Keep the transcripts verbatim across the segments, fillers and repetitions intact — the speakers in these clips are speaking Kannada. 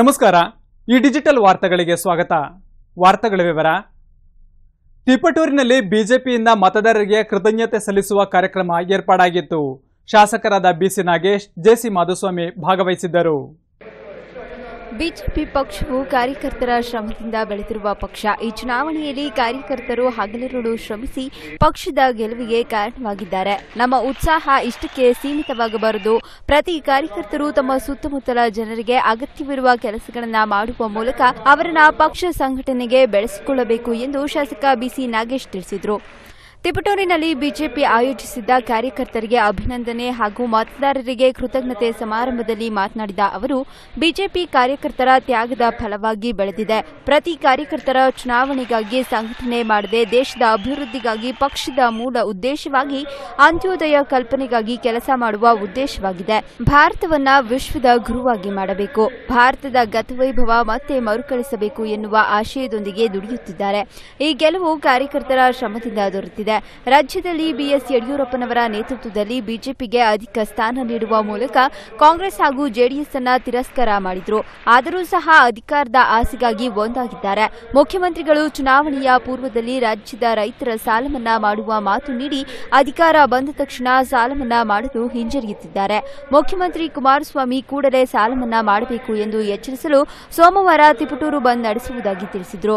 ನಮಸ್ಕಾರ. ಈ ಡಿಜಿಟಲ್ ವಾರ್ತೆಗಳಿಗೆ ಸ್ವಾಗತ. ವಾರ್ತೆಗಳ ವಿವರ. ತಿಪಟೂರಿನಲ್ಲಿ ಬಿಜೆಪಿಯಿಂದ ಮತದಾರರಿಗೆ ಕೃತಜ್ಞತೆ ಸಲ್ಲಿಸುವ ಕಾರ್ಯಕ್ರಮ ಏರ್ಪಾಡಾಗಿತ್ತು. ಶಾಸಕರಾದ ಬಿಸಿ ನಾಗೇಶ್, ಜೆಸಿ ಮಾಧುಸ್ವಾಮಿ ಭಾಗವಹಿಸಿದ್ದರು. ಬಿಜೆಪಿ ಪಕ್ಷವು ಕಾರ್ಯಕರ್ತರ ಶ್ರಮದಿಂದ ಬೆಳೆದಿರುವ ಪಕ್ಷ. ಈ ಚುನಾವಣೆಯಲ್ಲಿ ಕಾರ್ಯಕರ್ತರು ಹಗಲಿರುಳು ಶ್ರಮಿಸಿ ಪಕ್ಷದ ಗೆಲುವಿಗೆ ಕಾರಣವಾಗಿದ್ದಾರೆ. ನಮ್ಮ ಉತ್ಸಾಹ ಇಷ್ಟಕ್ಕೆ ಸೀಮಿತವಾಗಬಾರದು. ಪ್ರತಿ ಕಾರ್ಯಕರ್ತರು ತಮ್ಮ ಸುತ್ತಮುತ್ತಲ ಜನರಿಗೆ ಅಗತ್ಯವಿರುವ ಕೆಲಸಗಳನ್ನು ಮಾಡುವ ಮೂಲಕ ಅವರನ್ನ ಪಕ್ಷ ಸಂಘಟನೆಗೆ ಬೆಳೆಸಿಕೊಳ್ಳಬೇಕು ಎಂದು ಶಾಸಕ ಬಿಸಿ ನಾಗೇಶ್ ತಿಳಿಸಿದರು. ತಿಪಟೂರಿನಲ್ಲಿ ಬಿಜೆಪಿ ಆಯೋಜಿಸಿದ್ದ ಕಾರ್ಯಕರ್ತರಿಗೆ ಅಭಿನಂದನೆ ಹಾಗೂ ಮತದಾರರಿಗೆ ಕೃತಜ್ಞತೆ ಸಮಾರಂಭದಲ್ಲಿ ಮಾತನಾಡಿದ ಅವರು, ಬಿಜೆಪಿ ಕಾರ್ಯಕರ್ತರ ತ್ಯಾಗದ ಫಲವಾಗಿ ಬೆಳೆದಿದೆ. ಪ್ರತಿ ಕಾರ್ಯಕರ್ತರ ಚುನಾವಣೆಗಾಗಿ ಸಂಘಟನೆ ಮಾಡದೆ ದೇಶದ ಅಭಿವೃದ್ಧಿಗಾಗಿ ಪಕ್ಷದ ಮೂಲ ಉದ್ದೇಶವಾಗಿ ಅಂತ್ಯೋದಯ ಕಲ್ಪನೆಗಾಗಿ ಕೆಲಸ ಮಾಡುವ ಉದ್ದೇಶವಾಗಿದೆ. ಭಾರತವನ್ನ ವಿಶ್ವದ ಗುರುವಾಗಿ ಮಾಡಬೇಕು, ಭಾರತದ ಗತವೈಭವ ಮತ್ತೆ ಮರುಕಳಿಸಬೇಕು ಎನ್ನುವ ಆಶಯದೊಂದಿಗೆ ದುಡಿಯುತ್ತಿದ್ದಾರೆ. ಈ ಗೆಲುವು ಕಾರ್ಯಕರ್ತರ ಶ್ರಮದಿಂದ ದೊರೆತಿದೆ. ರಾಜ್ಯದಲ್ಲಿ ಬಿಎಸ್ ಯಡಿಯೂರಪ್ಪನವರ ನೇತೃತ್ವದಲ್ಲಿ ಬಿಜೆಪಿಗೆ ಅಧಿಕ ಸ್ಥಾನ ನೀಡುವ ಮೂಲಕ ಕಾಂಗ್ರೆಸ್ ಹಾಗೂ ಜೆಡಿಎಸ್ ಅನ್ನ ತಿರಸ್ಕಾರ ಮಾಡಿದ್ರು. ಆದರೂ ಸಹ ಅಧಿಕಾರದ ಆಸೆಗಾಗಿ ಒಂದಾಗಿದ್ದಾರೆ. ಮುಖ್ಯಮಂತ್ರಿಗಳು ಚುನಾವಣೆಯ ಪೂರ್ವದಲ್ಲಿ ರಾಜ್ಯದ ರೈತರ ಸಾಲಮನ್ನಾ ಮಾಡುವ ಮಾತು ನೀಡಿ ಅಧಿಕಾರ ಬಂದ ತಕ್ಷಣ ಸಾಲಮನ್ನಾ ಮಾಡಲು ಹಿಂಜರಿಯುತ್ತಿದ್ದಾರೆ. ಮುಖ್ಯಮಂತ್ರಿ ಕುಮಾರಸ್ವಾಮಿ ಕೂಡಲೇ ಸಾಲಮನ್ನಾ ಮಾಡಬೇಕು ಎಂದು ಎಚ್ಚರಿಸಲು ಸೋಮವಾರ ತಿಪಟೂರು ಬಂದ್ ನಡೆಸುವುದಾಗಿ ತಿಳಿಸಿದರು.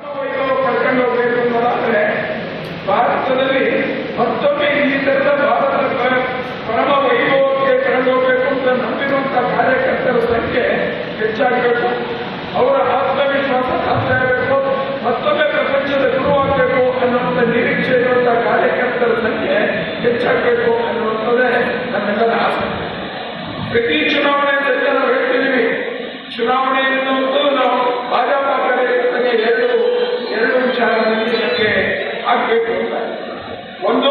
ಭಾರತದಲ್ಲಿ ಮತ್ತೊಮ್ಮೆ ಈ ತರದ ಭಾರತ ಪರಮ ವೈಭವಕ್ಕೆ ತಗೊಂಡೋಗಬೇಕು ಅಂತ ನಂಬಿರುವಂತಹ ಕಾರ್ಯಕರ್ತರ ಸಂಖ್ಯೆ ಹೆಚ್ಚಾಗಬೇಕು. ಅವರ ಆತ್ಮವಿಶ್ವಾಸ ಜಾಸ್ತಿ ಆಗಬೇಕು. ಮತ್ತೊಮ್ಮೆ ಪ್ರಪಂಚದ ಗುರುವಾಗಬೇಕು ಅನ್ನುವಂಥ ನಿರೀಕ್ಷೆ ಇರುವಂತಹ ಕಾರ್ಯಕರ್ತರ ಸಂಖ್ಯೆ ಹೆಚ್ಚಾಗಬೇಕು ಅನ್ನುವಂಥದ್ದೇ ನಮ್ಮೆಲ್ಲರ ಆಸೆ. ಪ್ರತಿ ಚುನಾವಣೆಯಲ್ಲಿ ನಾವು ಹೇಳ್ತಿದ್ದೀವಿ, ಚುನಾವಣೆ ಎನ್ನುವುದು ನಾವು ಭಾಜಪ ಕಾರ್ಯಕರ್ತರಿಗೆ ಎರಡು ಎರಡು ವಿಚಾರದಲ್ಲಿ ನಮಗೆ ಆಗಬೇಕು ಅಂತ. ಒಂದು,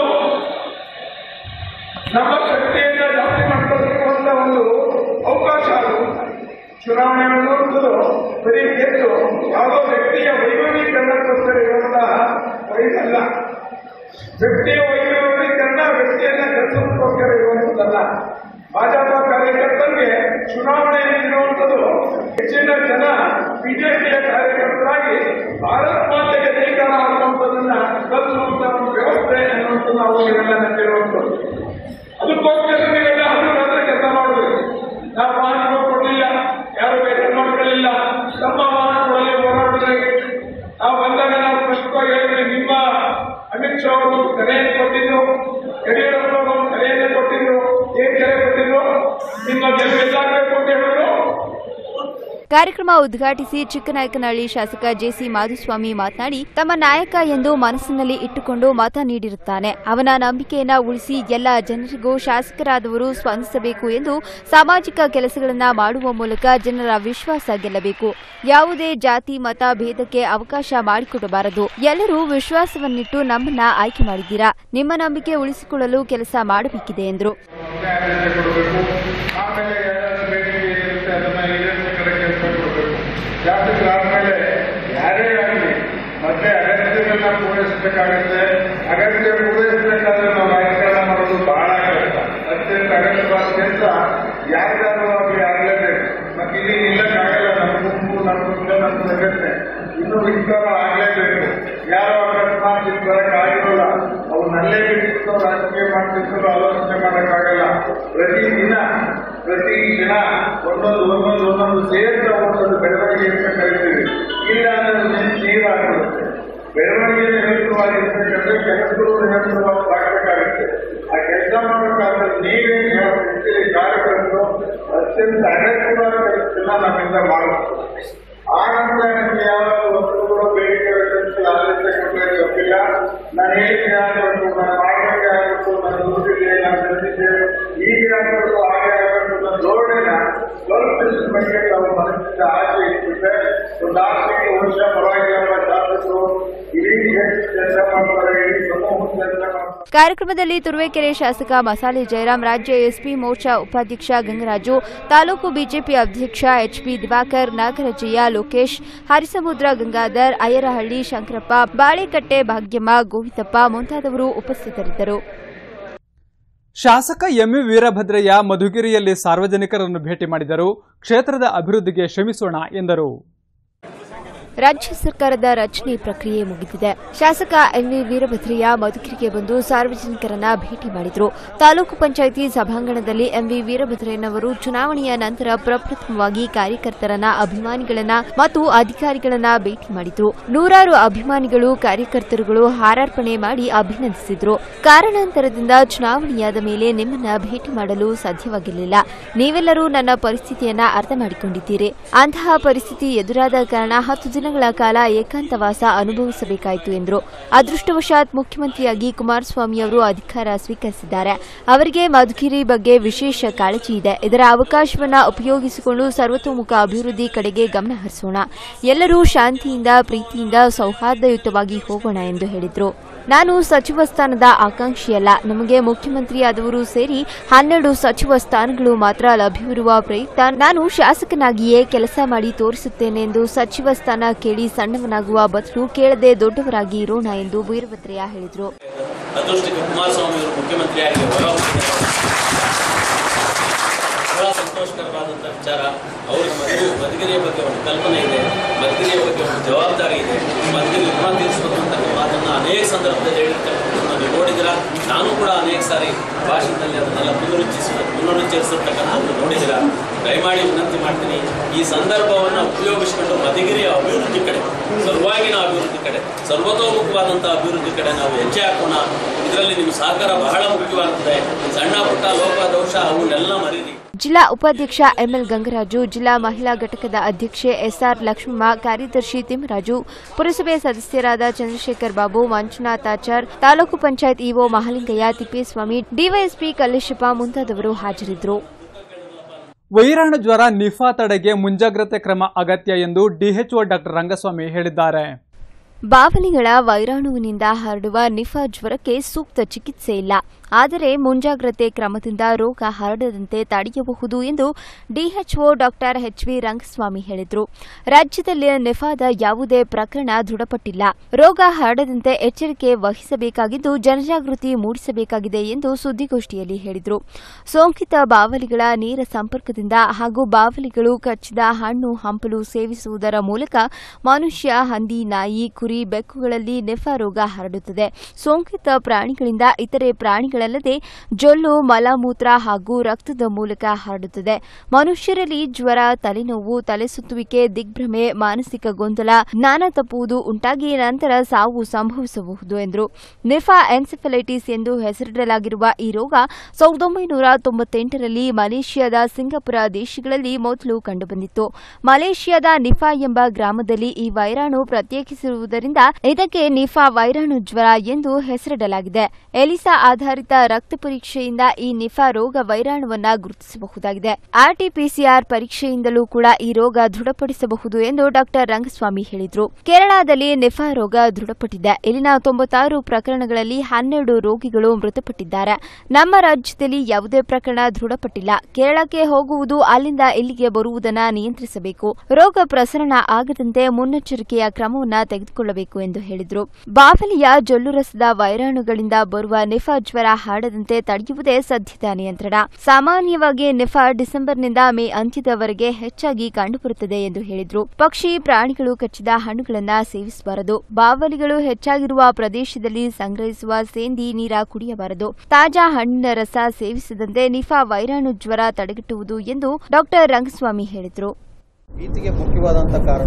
ನಮ್ಮ ಶಕ್ತಿಯಿಂದ ಜಾಸ್ತಿ ಮಾಡ್ಕೊಳ್ಳುವಂತ ಒಂದು ಅವಕಾಶ ಅದು. ಚುನಾವಣೆ ಅನ್ನುವಂಥದ್ದು ಬರೀ ಗೆದ್ದು ಯಾವುದೋ ವ್ಯಕ್ತಿಯ ವೈಭವೀಕರಣಕ್ಕೋಸ್ಕರ ಇರುವಂತಹ ವಯಸ್ಸಲ್ಲ. ವ್ಯಕ್ತಿಯ ವೈಭವೀಕರಣ ವ್ಯಕ್ತಿಯನ್ನ ಗೆಲ್ಲಿಸೋದಕ್ಕೋಸ್ಕರ ಇರುವಂಥದ್ದಲ್ಲ. ಭಾಜಪ ಕಾರ್ಯಕರ್ತರಿಗೆ ಚುನಾವಣೆ ಎನ್ನುವಂಥದ್ದು ಹೆಚ್ಚಿನ ಜನ ಬಿಜೆಪಿಯ ಕಾರ್ಯಕರ್ತರಾಗಿ ಭಾರತ ಮಾತೆಗೆ ಧಿಕ್ಕಾರ ಅನ್ನುವಂಥದ್ದನ್ನ ಕಲಿಸುವಂತ ಒಂದು ವ್ಯವಸ್ಥೆ ಅನ್ನುವಂಥದ್ದು ನಾವು ಇವೆಲ್ಲ ನಂಬಿರುವಂಥದ್ದು. ಅದಕ್ಕೋಸ್ಕರ ನೀವೆಲ್ಲ ಹಸಿರಾದ್ರೆ ಕೆಲಸ ಮಾಡಬೇಕು. ನಾವು ವಾಹನಗಳು ಕೊಡಲಿಲ್ಲ, ಯಾರು ವೇತನ ಮಾಡ್ಕೊಳ್ಳಿಲ್ಲ, ತಮ್ಮ ವಾಹನಗಳಲ್ಲಿ ಹೋರಾಡಿದ್ರೆ ನಾವು ಬಂದಾಗ ನಾವು ಸ್ಪಷ್ಟವಾಗಿ ಹೇಳಿದ್ರೆ ನಿಮ್ಮ ಅಮಿತ್ ಶಾ ಅವರು ಕರೆಯನ್ನು ಕೊಟ್ಟಿದ್ರು, ಯಡಿಯೂರಪ್ಪ ಅವರು ಕರೆಯನ್ನು ಕೊಟ್ಟಿದ್ರು. ಏನ್ ಕರೆ ಕೊಟ್ಟಿದ್ರು? ನಿಮ್ಮ ಗೆಲುವು ಎಲ್ಲಾಗಬೇಕು ಅಂತ ಹೇಳಿದ್ರು. ಕಾರ್ಯಕ್ರಮ ಉದ್ಘಾಟಿಸಿ ಚಿಕ್ಕನಾಯಕನಹಳ್ಳಿ ಶಾಸಕ ಜೆಸಿ ಮಾಧುಸ್ವಾಮಿ ಮಾತನಾಡಿ, ತಮ್ಮ ನಾಯಕ ಎಂದು ಮನಸ್ಸಿನಲ್ಲಿ ಇಟ್ಟುಕೊಂಡು ಮತ ನೀಡಿರುತ್ತಾನೆ. ಅವನ ನಂಬಿಕೆಯನ್ನ ಉಳಿಸಿ ಎಲ್ಲ ಜನರಿಗೂ ಶಾಸಕರಾದವರು ಸ್ಪಂದಿಸಬೇಕು ಎಂದು ಸಾಮಾಜಿಕ ಕೆಲಸಗಳನ್ನು ಮಾಡುವ ಮೂಲಕ ಜನರ ವಿಶ್ವಾಸ ಗೆಲ್ಲಬೇಕು. ಯಾವುದೇ ಜಾತಿ ಮತ ಭೇದಕ್ಕೆ ಅವಕಾಶ ಮಾಡಿಕೊಡಬಾರದು. ಎಲ್ಲರೂ ವಿಶ್ವಾಸವನ್ನಿಟ್ಟು ನಮ್ಮನ್ನ ಆಯ್ಕೆ ಮಾಡಿದ್ದೀರಾ. ನಿಮ್ಮ ನಂಬಿಕೆ ಉಳಿಸಿಕೊಳ್ಳಲು ಕೆಲಸ ಮಾಡಬೇಕಿದೆ ಎಂದರು. ಆದ್ಮೇಲೆ ಯಾರೇ ಆಗಲಿ ಮತ್ತೆ ಅಗತ್ಯಗಳನ್ನ ಪೂರೈಸಬೇಕಾಗುತ್ತೆ. ಅಗತ್ಯ ಪೂರೈಸಬೇಕಾದ್ರೆ ನಾವು ರಾಜಕಾರಣ ಮಾಡೋದು ಬಹಳ ಕಷ್ಟ. ಅತ್ಯಂತ ಅಗತ್ಯವಾದ ಕೆಲಸ ಯಾರಿಗಾದ್ರೂ ಆಗಲಿ ಆಗಲೇಬೇಕು. ಮತ್ತೆ ಇಲ್ಲಿ ನಿಲ್ಲಕ್ಕಾಗಲ್ಲ. ನಮ್ಮ ಗುಂಪು ನಮ್ಮ ಕುಟುಂಬ ನಮ್ಮ ಸಂಘಟನೆ ಇನ್ನೂ ವಿಸ್ತಾರ ಆಗಲೇಬೇಕು. ಯಾರು ಅಕಸ್ಮಾತ್ ಇಲ್ಲಿ ಬರಕ್ ಆಗಿರೋಲ್ಲ, ಅವ್ರನ್ನಲ್ಲೇ ಬಿಟ್ಟು ರಾಜಕೀಯ ಮಾಡ್ತಿದ್ರು ಆಲೋಚನೆ ಮಾಡೋಕ್ಕಾಗಲ್ಲ. ಪ್ರತಿ ದಿನ ಪ್ರತಿ ದಿನ ಒಂದೊಂದು ಒಂದೊಂದು ಒಂದೊಂದು ಸೇರ್ತಾ ಒಂದೊಂದು ಬೆಳವಣಿಗೆ ಅಂತ ಕರಿತೀವಿ. ಇಲ್ಲ ಅಂದ್ರೆ ನೀರಾಗುತ್ತೆ. ಬೆಳವಣಿಗೆ ನಿರಂತರವಾಗಿರ್ತಕ್ಕಂಥ ಕೆಲಸಗಳು ನಿರಂತರವಾಗಬೇಕಾಗುತ್ತೆ. ಆ ಕೆಲಸ ಮಾಡಬೇಕಾದ್ರೆ ನೀವೇ ಕಾರ್ಯಕರ್ತರು ಅತ್ಯಂತ ಅಗತ್ಯವಾದ ಕೆಲಸಗಳನ್ನ ನಮ್ಮಿಂದ ಮಾಡಬೇಕು. ಆ ನಂತರ ನಿಮ್ಗೆ ಯಾವ್ದಾದ್ರು ವಸ್ತುಗಳು ಬೇಡಿಕೆ ಆಲೋಚನೆ ತಪ್ಪಿಲ್ಲ. ನಾನು ಹೇಳಿಕೆ ಆಗಬೇಕು, ನಾನು ಮಾಡಲಿಕ್ಕೆ ಆಗಬೇಕು, ನಾನು ದುಡ್ಡಿದೆ, ನಾನು ತಂದಿದ್ದೆ, ಹೀಗೆ ಆಗಬೇಕು, ಹಾಗೆ ಆಗಬೇಕು ಅನ್ನೋ ಧೋರಣೆನ ಸ್ವಲ್ಪ ಬಗ್ಗೆ ತಾವು ಮನಸ್ಸಿಂದ ಆಸೆ ಇಟ್ಟಿದ್ರೆ ಒಂದು ಆಸೆಗೆ ವರ್ಷ ಪರವಾಗಿಲ್ಲ ಶಾಸಕರು ಇಡೀ ಕೆಲಸ ಮಾಡ್ತಾರೆ, ಇಡೀ ಸಮೂಹ ಕೆಲಸ ಮಾಡ್ತಾರೆ. ಕಾರ್ಯಕ್ರಮದಲ್ಲಿ ತುರುವೇಕೆರೆ ಶಾಸಕ ಮಸಾಲೆ ಜಯರಾಮ್, ರಾಜ್ಯ ಎಸ್ಪಿ ಮೋರ್ಚಾ ಉಪಾಧ್ಯಕ್ಷ ಗಂಗರಾಜು, ತಾಲೂಕು ಬಿಜೆಪಿ ಅಧ್ಯಕ್ಷ ಎಚ್ಪಿ ದಿವಾಕರ್, ನಾಗರಜಯ್ಯ, ಲೋಕೇಶ್, ಹರಿಸಮುದ್ರ ಗಂಗಾಧರ್, ಅಯ್ಯರಹಳ್ಳಿ ಶಂಕರಪ್ಪ, ಬಾಳೆಕಟ್ಟೆ ಭಾಗ್ಯಮ್ಮ, ಗೋವಿಂದಪ್ಪ ಮುಂತಾದವರು ಉಪಸ್ಥಿತರಿದ್ದರು. ಶಾಸಕ ಎಂವಿ ವೀರಭದ್ರಯ್ಯ ಮಧುಗಿರಿಯಲ್ಲಿ ಸಾರ್ವಜನಿಕರನ್ನು ಭೇಟಿ ಮಾಡಿದರು. ಕ್ಷೇತ್ರದ ಅಭಿವೃದ್ಧಿಗೆ ಶ್ರಮಿಸೋಣ ಎಂದರು. ರಾಜ್ಯ ಸರ್ಕಾರದ ರಚನೆ ಪ್ರಕ್ರಿಯೆ ಮುಗಿದಿದೆ. ಶಾಸಕ ಎಂವಿ ವೀರಭದ್ರಯ್ಯ ಮಧುಗಿರಿಗೆ ಬಂದು ಸಾರ್ವಜನಿಕರನ್ನ ಭೇಟಿ ಮಾಡಿದರು. ತಾಲೂಕು ಪಂಚಾಯಿತಿ ಸಭಾಂಗಣದಲ್ಲಿ ಎಂವಿ ವೀರಭದ್ರಯ್ಯನವರು ಚುನಾವಣೆಯ ನಂತರ ಪ್ರಪ್ರಥಮವಾಗಿ ಕಾರ್ಯಕರ್ತರನ್ನ, ಅಭಿಮಾನಿಗಳನ್ನ ಮತ್ತು ಅಧಿಕಾರಿಗಳನ್ನ ಭೇಟಿ ಮಾಡಿದ್ರು. ನೂರಾರು ಅಭಿಮಾನಿಗಳು, ಕಾರ್ಯಕರ್ತರುಗಳು ಹಾರಾರ್ಪಣೆ ಮಾಡಿ ಅಭಿನಂದಿಸಿದ್ರು. ಕಾರಣಾಂತರದಿಂದ ಚುನಾವಣೆಯಾದ ಮೇಲೆ ನಿಮ್ಮನ್ನ ಭೇಟಿ ಮಾಡಲು ಸಾಧ್ಯವಾಗಿರಲಿಲ್ಲ. ನೀವೆಲ್ಲರೂ ನನ್ನ ಪರಿಸ್ಥಿತಿಯನ್ನ ಅರ್ಥ ಮಾಡಿಕೊಂಡಿದ್ದೀರಿ. ಅಂತಹ ಪರಿಸ್ಥಿತಿ ಎದುರಾದ ಕಾರಣ ಹತ್ತು ದಿನಗಳ ಕಾಲ ಏಕಾಂತವಾಸ ಅನುಭವಿಸಬೇಕಾಯಿತು ಎಂದರು. ಅದೃಷ್ಟವಶಾತ್ ಮುಖ್ಯಮಂತ್ರಿಯಾಗಿ ಕುಮಾರಸ್ವಾಮಿ ಅವರು ಅಧಿಕಾರ ಸ್ವೀಕರಿಸಿದ್ದಾರೆ. ಅವರಿಗೆ ಮಧುಗಿರಿ ಬಗ್ಗೆ ವಿಶೇಷ ಕಾಳಜಿ ಇದೆ. ಇದರ ಅವಕಾಶವನ್ನು ಉಪಯೋಗಿಸಿಕೊಂಡು ಸರ್ವತೋಮುಖ ಅಭಿವೃದ್ಧಿ ಕಡೆಗೆ ಗಮನ ಹರಿಸೋಣ. ಎಲ್ಲರೂ ಶಾಂತಿಯಿಂದ, ಪ್ರೀತಿಯಿಂದ, ಸೌಹಾರ್ದಯುತವಾಗಿ ಹೋಗೋಣ ಎಂದು ಹೇಳಿದರು. ನಾನು ಸಚಿವ ಸ್ಥಾನದ ಆಕಾಂಕ್ಷಿಯಲ್ಲ. ನಮಗೆ ಮುಖ್ಯಮಂತ್ರಿಯಾದವರು ಸೇರಿ ಹನ್ನೆರಡು ಸಚಿವ ಸ್ಥಾನಗಳು ಮಾತ್ರ ಲಭ್ಯವಿರುವ ಪ್ರಯುಕ್ತ ನಾನು ಶಾಸಕನಾಗಿಯೇ ಕೆಲಸ ಮಾಡಿ ತೋರಿಸುತ್ತೇನೆ ಎಂದು ಸಚಿವ ಸ್ಥಾನ ಕೇಳಿ ಸಣ್ಣವನಾಗುವ ಬದಲು ಕೇಳದೆ ದೊಡ್ಡವರಾಗಿ ಇರೋಣ ಎಂದು ವೀರಭದ್ರಯ್ಯ ಹೇಳಿದರು. ಸಂತೋಷಕರವಾದಂತಹ ವಿಚಾರ. ಅವ್ರಿಗೆ ಮಧು ಮಧುಗಿರಿಯ ಬಗ್ಗೆ ಒಂದು ಕಲ್ಪನೆ ಇದೆ, ಮಧುಗಿರಿಯ ಬಗ್ಗೆ ಒಂದು ಜವಾಬ್ದಾರಿ ಇದೆ. ಮಧುಗಿರಿ ಋಣ ತೀರಿಸಬೇಕು ಅಂತ ಮಾತನ್ನು ಅನೇಕ ಸಂದರ್ಭದಲ್ಲಿ ಹೇಳಿರ್ತಕ್ಕಂಥದ್ದು ನೀವು ನೋಡಿದಿರ. ನಾನು ಕೂಡ ಅನೇಕ ಸಾರಿ ಭಾಷಣದಲ್ಲಿ ಅದನ್ನೆಲ್ಲ ಪುನರುಚ್ಚರಿಸ ಪುನರುಚ್ಚರಿಸಿರ್ತಕ್ಕಂಥದ್ದು ನೋಡಿದಿರ. ದಯಮಾಡಿ ವಿನಂತಿ ಮಾಡ್ತೀನಿ, ಈ ಸಂದರ್ಭವನ್ನು ಉಪಯೋಗಿಸಿಕೊಂಡು ಮಧುಗಿರಿಯ ಅಭಿವೃದ್ಧಿ ಕಡೆ, ಸರ್ವಾಗಿನ ಅಭಿವೃದ್ಧಿ ಕಡೆ, ಸರ್ವತೋಮುಖವಾದಂತಹ ಅಭಿವೃದ್ಧಿ ಕಡೆ ನಾವು ಹೆಜ್ಜೆ ಹಾಕೋಣ. ಇದರಲ್ಲಿ ನಿಮ್ಮ ಸಹಕಾರ ಬಹಳ ಮುಖ್ಯವಾಗುತ್ತದೆ. ಸಣ್ಣ ಪುಟ್ಟ ಲೋಪದೋಷ ಅವನ್ನೆಲ್ಲ ಮರೀರಿ. ಜಿಲ್ಲಾ ಉಪಾಧ್ಯಕ್ಷ ಎಂಎಲ್ ಗಂಗರಾಜು, ಜಿಲ್ಲಾ ಮಹಿಳಾ ಘಟಕದ ಅಧ್ಯಕ್ಷೆ ಎಸ್ಆರ್ ಲಕ್ಷ್ಮಮ್ಮ, ಕಾರ್ಯದರ್ಶಿ ತಿಮ್ಮರಾಜು, ಪುರಸಭೆ ಸದಸ್ಯರಾದ ಚಂದ್ರಶೇಖರ್ ಬಾಬು, ಮಂಜುನಾಥಾಚಾರ್, ತಾಲೂಕು ಪಂಚಾಯತ್ ಇಒ ಮಹಾಲಿಂಗಯ್ಯ, ತಿಪ್ಪೇಸ್ವಾಮಿ, ಡಿವೈಎಸ್ಪಿ ಕಲ್ಲೇಶಪ್ಪ ಮುಂತಾದವರು ಹಾಜರಿದ್ದರು. ವೈರಾಣು ಜ್ವರ, ನಿಫಾ ತಡೆಗೆ ಮುಂಜಾಗ್ರತೆ ಕ್ರಮ ಅಗತ್ಯ ಎಂದು ಡಿಎಚ್ಒ ಡಾಕ್ಟರ್ ರಂಗಸ್ವಾಮಿ ಹೇಳಿದ್ದಾರೆ. ಬಾವಲಿಗಳ ವೈರಾಣುವಿನಿಂದ ಹರಡುವ ನಿಫಾ ಜ್ವರಕ್ಕೆ ಸೂಕ್ತ ಚಿಕಿತ್ಸೆ ಇಲ್ಲ. ಆದರೆ ಮುಂಜಾಗ್ರತೆ ಕ್ರಮದಿಂದ ರೋಗ ಹರಡದಂತೆ ತಡೆಯಬಹುದು ಎಂದು ಡಿಎಚ್ಒ ಡಾಕ್ಟರ್ ಎಚ್ವಿ ರಂಗಸ್ವಾಮಿ ಹೇಳಿದರು. ರಾಜ್ಯದಲ್ಲಿ ನಿಫಾದ ಯಾವುದೇ ಪ್ರಕರಣ ದೃಢಪಟ್ಟಿಲ್ಲ. ರೋಗ ಹರಡದಂತೆ ಎಚ್ಚರಿಕೆ ವಹಿಸಬೇಕಾಗಿದ್ದು ಜನಜಾಗೃತಿ ಮೂಡಿಸಬೇಕಾಗಿದೆ ಎಂದು ಸುದ್ದಿಗೋಷ್ಠಿಯಲ್ಲಿ ಹೇಳಿದರು. ಸೋಂಕಿತ ಬಾವಲಿಗಳ ನೇರ ಸಂಪರ್ಕದಿಂದ ಹಾಗೂ ಬಾವಲಿಗಳು ಕಚ್ಚಿದ ಹಣ್ಣು ಹಂಪಲು ಸೇವಿಸುವುದರ ಮೂಲಕ ಮನುಷ್ಯ, ಹಂದಿ, ನಾಯಿ, ಕುರಿ, ಬೆಕ್ಕುಗಳಲ್ಲಿ ನಿಫಾ ರೋಗ ಹರಡುತ್ತದೆ. ಸೋಂಕಿತ ಪ್ರಾಣಿಗಳಿಂದ ಇತರೆ ಪ್ರಾಣಿಗಳಲ್ಲದೆ ಜೊಲ್ಲು, ಮಲಮೂತ್ರ ಹಾಗೂ ರಕ್ತದ ಮೂಲಕ ಹರಡುತ್ತದೆ. ಮನುಷ್ಯರಲ್ಲಿ ಜ್ವರ, ತಲೆನೋವು, ತಲೆಸುತ್ತುವಿಕೆ, ದಿಗ್ಭ್ರಮೆ, ಮಾನಸಿಕ ಗೊಂದಲ, ಜ್ಞಾನ ತಪ್ಪುವುದು ಉಂಟಾಗಿ ನಂತರ ಸಾವು ಸಂಭವಿಸಬಹುದು ಎಂದರು. ನಿಫಾ ಎನ್ಸೆಫಲೈಟಿಸ್ ಎಂದು ಹೆಸರಿಡಲಾಗಿರುವ ಈ ರೋಗ ಸಾವಿರದ ಒಂಬೈನೂರ ತೊಂಬತ್ತೆಂಟರಲ್ಲಿ ಮಲೇಷಿಯಾದ, ಸಿಂಗಾಪುರ ದೇಶಗಳಲ್ಲಿ ಮೊದಲು ಕಂಡುಬಂದಿತ್ತು. ಮಲೇಷಿಯಾದ ನಿಫಾ ಎಂಬ ಗ್ರಾಮದಲ್ಲಿ ಈ ವೈರಾಣು ಪ್ರತ್ಯೇಕಿಸಿರುವುದರಿಂದ ಇದಕ್ಕೆ ನಿಫಾ ವೈರಾಣು ಜ್ವರ ಎಂದು ಹೆಸರಿಡಲಾಗಿದೆ. ಎಲಿಸಾ ಆಧಾರಿತ ರಕ್ತ ಪರೀಕ್ಷೆಯಿಂದ ಈ ನಿಫಾ ರೋಗ ವೈರಾಣುವನ್ನ ಗುರುತಿಸಬಹುದಾಗಿದೆ. ಆರ್ಟಿಪಿಸಿಆರ್ ಪರೀಕ್ಷೆಯಿಂದಲೂ ಕೂಡ ಈ ರೋಗ ದೃಢಪಡಿಸಬಹುದು ಎಂದು ಡಾಕ್ಟರ್ ರಂಗಸ್ವಾಮಿ ಹೇಳಿದರು. ಕೇರಳದಲ್ಲಿ ನಿಫಾ ರೋಗ ದೃಢಪಟ್ಟಿದೆ. ಇಲ್ಲಿನ ತೊಂಬತ್ತಾರು ಪ್ರಕರಣಗಳಲ್ಲಿ ಹನ್ನೆರಡು ರೋಗಿಗಳು ಮೃತಪಟ್ಟಿದ್ದಾರೆ. ನಮ್ಮ ರಾಜ್ಯದಲ್ಲಿ ಯಾವುದೇ ಪ್ರಕರಣ ದೃಢಪಟ್ಟಿಲ್ಲ. ಕೇರಳಕ್ಕೆ ಹೋಗುವುದು, ಅಲ್ಲಿಂದ ಇಲ್ಲಿಗೆ ಬರುವುದನ್ನು ನಿಯಂತ್ರಿಸಬೇಕು. ರೋಗ ಪ್ರಸರಣ ಆಗದಂತೆ ಮುನ್ನೆಚ್ಚರಿಕೆಯ ಕ್ರಮವನ್ನು ತೆಗೆದುಕೊಳ್ಳಬೇಕು ಎಂದು ಹೇಳಿದರು. ಬಾವಲಿಯ ಜೊಲ್ಲುರಸದ ವೈರಾಣುಗಳಿಂದ ಬರುವ ನಿಫಾ ಜ್ವರ ಹರಡದಂತೆ ತಡೆಯುವುದೇ ಸದ್ಯದ ನಿಯಂತ್ರಣ. ಸಾಮಾನ್ಯವಾಗಿ ನಿಫಾ ಡಿಸೆಂಬರ್ನಿಂದ ಮೇ ಅಂತ್ಯದವರೆಗೆ ಹೆಚ್ಚಾಗಿ ಕಂಡುಬರುತ್ತದೆ ಎಂದು ಹೇಳಿದರು. ಪಕ್ಷಿ, ಪ್ರಾಣಿಗಳು ಕಚ್ಚಿದ ಹಣ್ಣುಗಳನ್ನು ಸೇವಿಸಬಾರದು. ಬಾವಲಿಗಳು ಹೆಚ್ಚಾಗಿರುವ ಪ್ರದೇಶದಲ್ಲಿ ಸಂಗ್ರಹಿಸುವ ಸೇಂದಿ ನೀರ ಕುಡಿಯಬಾರದು. ತಾಜಾ ಹಣ್ಣಿನ ರಸ ಸೇವಿಸದಂತೆ ನಿಫಾ ವೈರಾಣು ಜ್ವರ ತಡೆಗಟ್ಟುವುದು ಎಂದು ಡಾಕ್ಟರ್ ರಂಗಸ್ವಾಮಿ ಹೇಳಿದರು. ಭೀತಿಗೆ ಮುಖ್ಯವಾದಂಥ ಕಾರಣ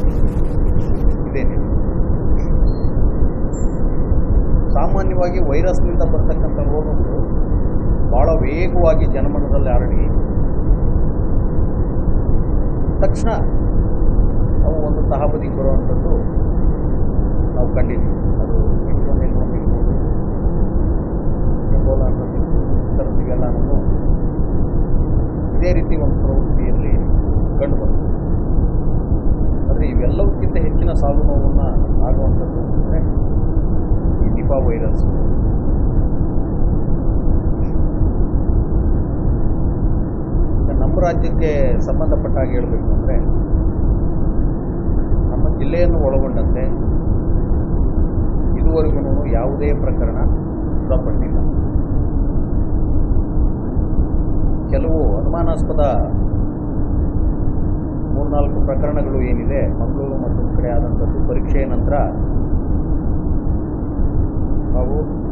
ಇದೇನೆ. ಸಾಮಾನ್ಯವಾಗಿ ವೈರಸ್ನಿಂದ ಬರ್ತಕ್ಕಂಥ ರೋಗಗಳು ಬಹಳ ವೇಗವಾಗಿ ಜನಮನದಲ್ಲಿ ಹರಡಿ ತಕ್ಷಣ ಅವು ಒಂದು ತಹಬದಿಗೆ ಬರುವಂಥದ್ದು ನಾವು ಕಂಡಿದ್ದೀವಿ. ಅದು ಇರ್ಬೋದು, ಎಬೋಲಾ ಥರದ್ದಿಗೆಲ್ಲನೂ ಇದೇ ರೀತಿ ಒಂದು ಪ್ರವೃತ್ತಿಯಲ್ಲಿ ಕಂಡುಬರ್ತದೆ. ಆದರೆ ಇವೆಲ್ಲವಕ್ಕಿಂತ ಹೆಚ್ಚಿನ ಸಾವು ನೋವನ್ನು ಆಗುವಂಥದ್ದು ಅಂದರೆ ಈ ನಿಫಾ ವೈರಸ್. ನಮ್ಮ ರಾಜ್ಯಕ್ಕೆ ಸಂಬಂಧಪಟ್ಟ ಹಾಗೆ ಹೇಳಬೇಕು ಅಂದರೆ ನಮ್ಮ ಜಿಲ್ಲೆಯನ್ನು ಒಳಗೊಂಡಂತೆ ಇದುವರೆಗೂ ಯಾವುದೇ ಪ್ರಕರಣ ದೃಢಪಟ್ಟಿಲ್ಲ. ಕೆಲವು ಅನುಮಾನಾಸ್ಪದ ಮೂರ್ನಾಲ್ಕು ಪ್ರಕರಣಗಳು ಏನಿದೆ ಮಂಗಳೂರು ಮತ್ತೊಂದು ಕಡೆ ಆದಂಥದ್ದು ಪರೀಕ್ಷೆಯ ನಂತರ ಅವು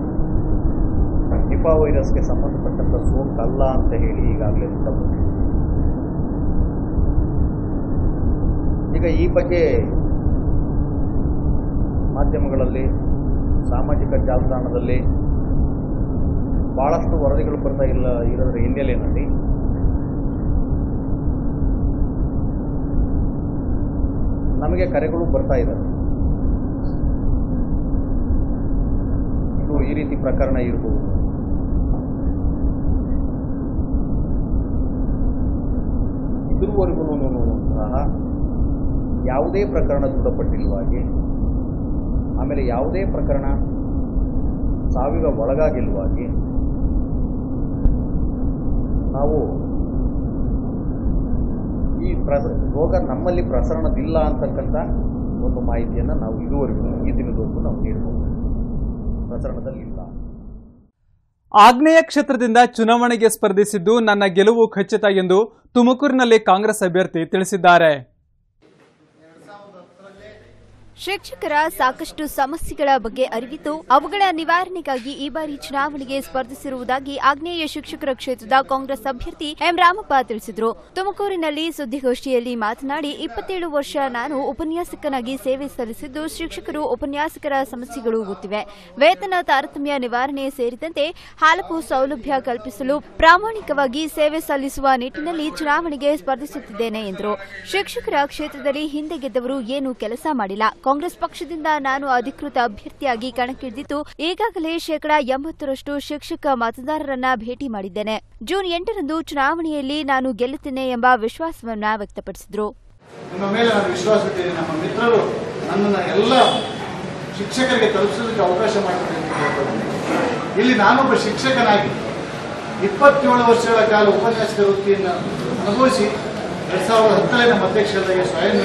ನಿಪಾ ವೈರಸ್ಗೆ ಸಂಬಂಧಪಟ್ಟಂಥ ಸೋಂಕಲ್ಲ ಅಂತ ಹೇಳಿ ಈಗಾಗಲೇ ದೃಢಪಟ್ಟಿದೆ. ಈಗ ಈ ಬಗ್ಗೆ ಮಾಧ್ಯಮಗಳಲ್ಲಿ ಸಾಮಾಜಿಕ ಜಾಲತಾಣದಲ್ಲಿ ಬಹಳಷ್ಟು ವರದಿಗಳು ಬರ್ತಾ ಇಲ್ಲ ಇರೋದ್ರ ಹಿನ್ನೆಲೆಯಲ್ಲಿ ನಮಗೆ ಕರೆಗಳು ಬರ್ತಾ ಇದ್ದಾವೆ. ಇದು ಈ ರೀತಿ ಪ್ರಕರಣ ಇರಬಹುದು, ಇದುವರೆಗೂ ಸಹ ಯಾವುದೇ ಪ್ರಕರಣ ದೃಢಪಟ್ಟಿಲ್ವಾಗಿ, ಆಮೇಲೆ ಯಾವುದೇ ಪ್ರಕರಣ ಸಾವಿಗೆ ಒಳಗಾಗಿಲ್ವಾಗಿ ನಾವು ಈ ಪ್ರಸ ರೋಗ ನಮ್ಮಲ್ಲಿ ಪ್ರಸರಣದಿಲ್ಲ ಅಂತಕ್ಕಂಥ ಒಂದು ಮಾಹಿತಿಯನ್ನು ನಾವು ಇದುವರೆಗೂ ಈ ದಿನದವರೆಗೂ ನಾವು ನೀಡಬಹುದು. ಪ್ರಸರಣದಲ್ಲಿಲ್ಲ. ಆಗ್ನೇಯ ಕ್ಷೇತ್ರದಿಂದ ಚುನಾವಣೆಗೆ ಸ್ಪರ್ಧಿಸಿದ್ದು ನನ್ನ ಗೆಲುವು ಖಚಿತ ಎಂದು ತುಮಕೂರಿನಲ್ಲಿ ಕಾಂಗ್ರೆಸ್ ಅಭ್ಯರ್ಥಿ ತಿಳಿಸಿದ್ದಾರೆ. ಶಿಕ್ಷಕರ ಸಾಕಷ್ಟು ಸಮಸ್ಯೆಗಳ ಬಗ್ಗೆ ಅರಿವಿದ್ದು ಅವುಗಳ ನಿವಾರಣೆಗಾಗಿ ಈ ಬಾರಿ ಚುನಾವಣೆಗೆ ಸ್ಪರ್ಧಿಸಿರುವುದಾಗಿ ಆಗ್ನೇಯ ಶಿಕ್ಷಕರ ಕ್ಷೇತ್ರದ ಕಾಂಗ್ರೆಸ್ ಅಭ್ಯರ್ಥಿ ಎಂ ರಾಮಪ್ಪ ತಿಳಿಸಿದರು. ತುಮಕೂರಿನಲ್ಲಿ ಸುದ್ದಿಗೋಷ್ಠಿಯಲ್ಲಿ ಮಾತನಾಡಿ, ಇಪ್ಪತ್ತೇಳು ವರ್ಷ ನಾನು ಉಪನ್ಯಾಸಕನಾಗಿ ಸೇವೆ ಸಲ್ಲಿಸಿದ್ದು ಶಿಕ್ಷಕರು ಉಪನ್ಯಾಸಕರ ಸಮಸ್ಯೆಗಳು ಗೊತ್ತಿವೆ. ವೇತನ ತಾರತಮ್ಯ ನಿವಾರಣೆ ಸೇರಿದಂತೆ ಹಲವು ಸೌಲಭ್ಯ ಕಲ್ಪಿಸಲು ಪ್ರಾಮಾಣಿಕವಾಗಿ ಸೇವೆ ಸಲ್ಲಿಸುವ ನಿಟ್ಟಿನಲ್ಲಿ ಚುನಾವಣೆಗೆ ಸ್ಪರ್ಧಿಸುತ್ತಿದ್ದೇನೆ ಎಂದರು. ಶಿಕ್ಷಕರ ಕ್ಷೇತ್ರದಲ್ಲಿ ಹಿಂದೆ ಗೆದ್ದವರು ಏನೂ ಕೆಲಸ ಮಾಡಿಲ್ಲ. ಕಾಂಗ್ರೆಸ್ ಪಕ್ಷದಿಂದ ನಾನು ಅಧಿಕೃತ ಅಭ್ಯರ್ಥಿಯಾಗಿ ಕಣಕ್ಕಿಳಿದಿದ್ದು ಈಗಾಗಲೇ ಶೇಕಡಾ ಎಂಬತ್ತರಷ್ಟು ಶಿಕ್ಷಕ ಮತದಾರರನ್ನ ಭೇಟಿ ಮಾಡಿದ್ದೇನೆ. ಜೂನ್ ಎಂಟರಂದು ಚುನಾವಣೆಯಲ್ಲಿ ನಾನು ಗೆಲ್ಲುತ್ತೇನೆ ಎಂಬ ವಿಶ್ವಾಸವನ್ನ ವ್ಯಕ್ತಪಡಿಸಿದರು. ನಿಮ್ಮ ಮೇಲೆ ನಾನು ವಿಶ್ವಾಸವಿದ್ದೇನೆ. ನಮ್ಮ ಮಿತ್ರರು ನನ್ನನ್ನು ಎಲ್ಲ ಶಿಕ್ಷಕರಿಗೆ ತಲುಪಿಸೋದಕ್ಕೆ ಅವಕಾಶ ಮಾಡಿಕೊಟ್ಟಿದ್ದಾರೆ. ಇಲ್ಲಿ ನಾನೊಬ್ಬ ಶಿಕ್ಷಕನಾಗಿ ಇಪ್ಪತ್ತೇಳು ವರ್ಷಗಳ ಕಾಲ ಉಪನ್ಯಾಸಕ ವೃತ್ತಿಯನ್ನು ಅನುಭವಿಸಿ ಎರಡ್ ಸಾವಿರದ ಹತ್ತನೇ ನಮ್ಮ ಅಧ್ಯಕ್ಷರಾಗಿ ಸ್ವಯಂ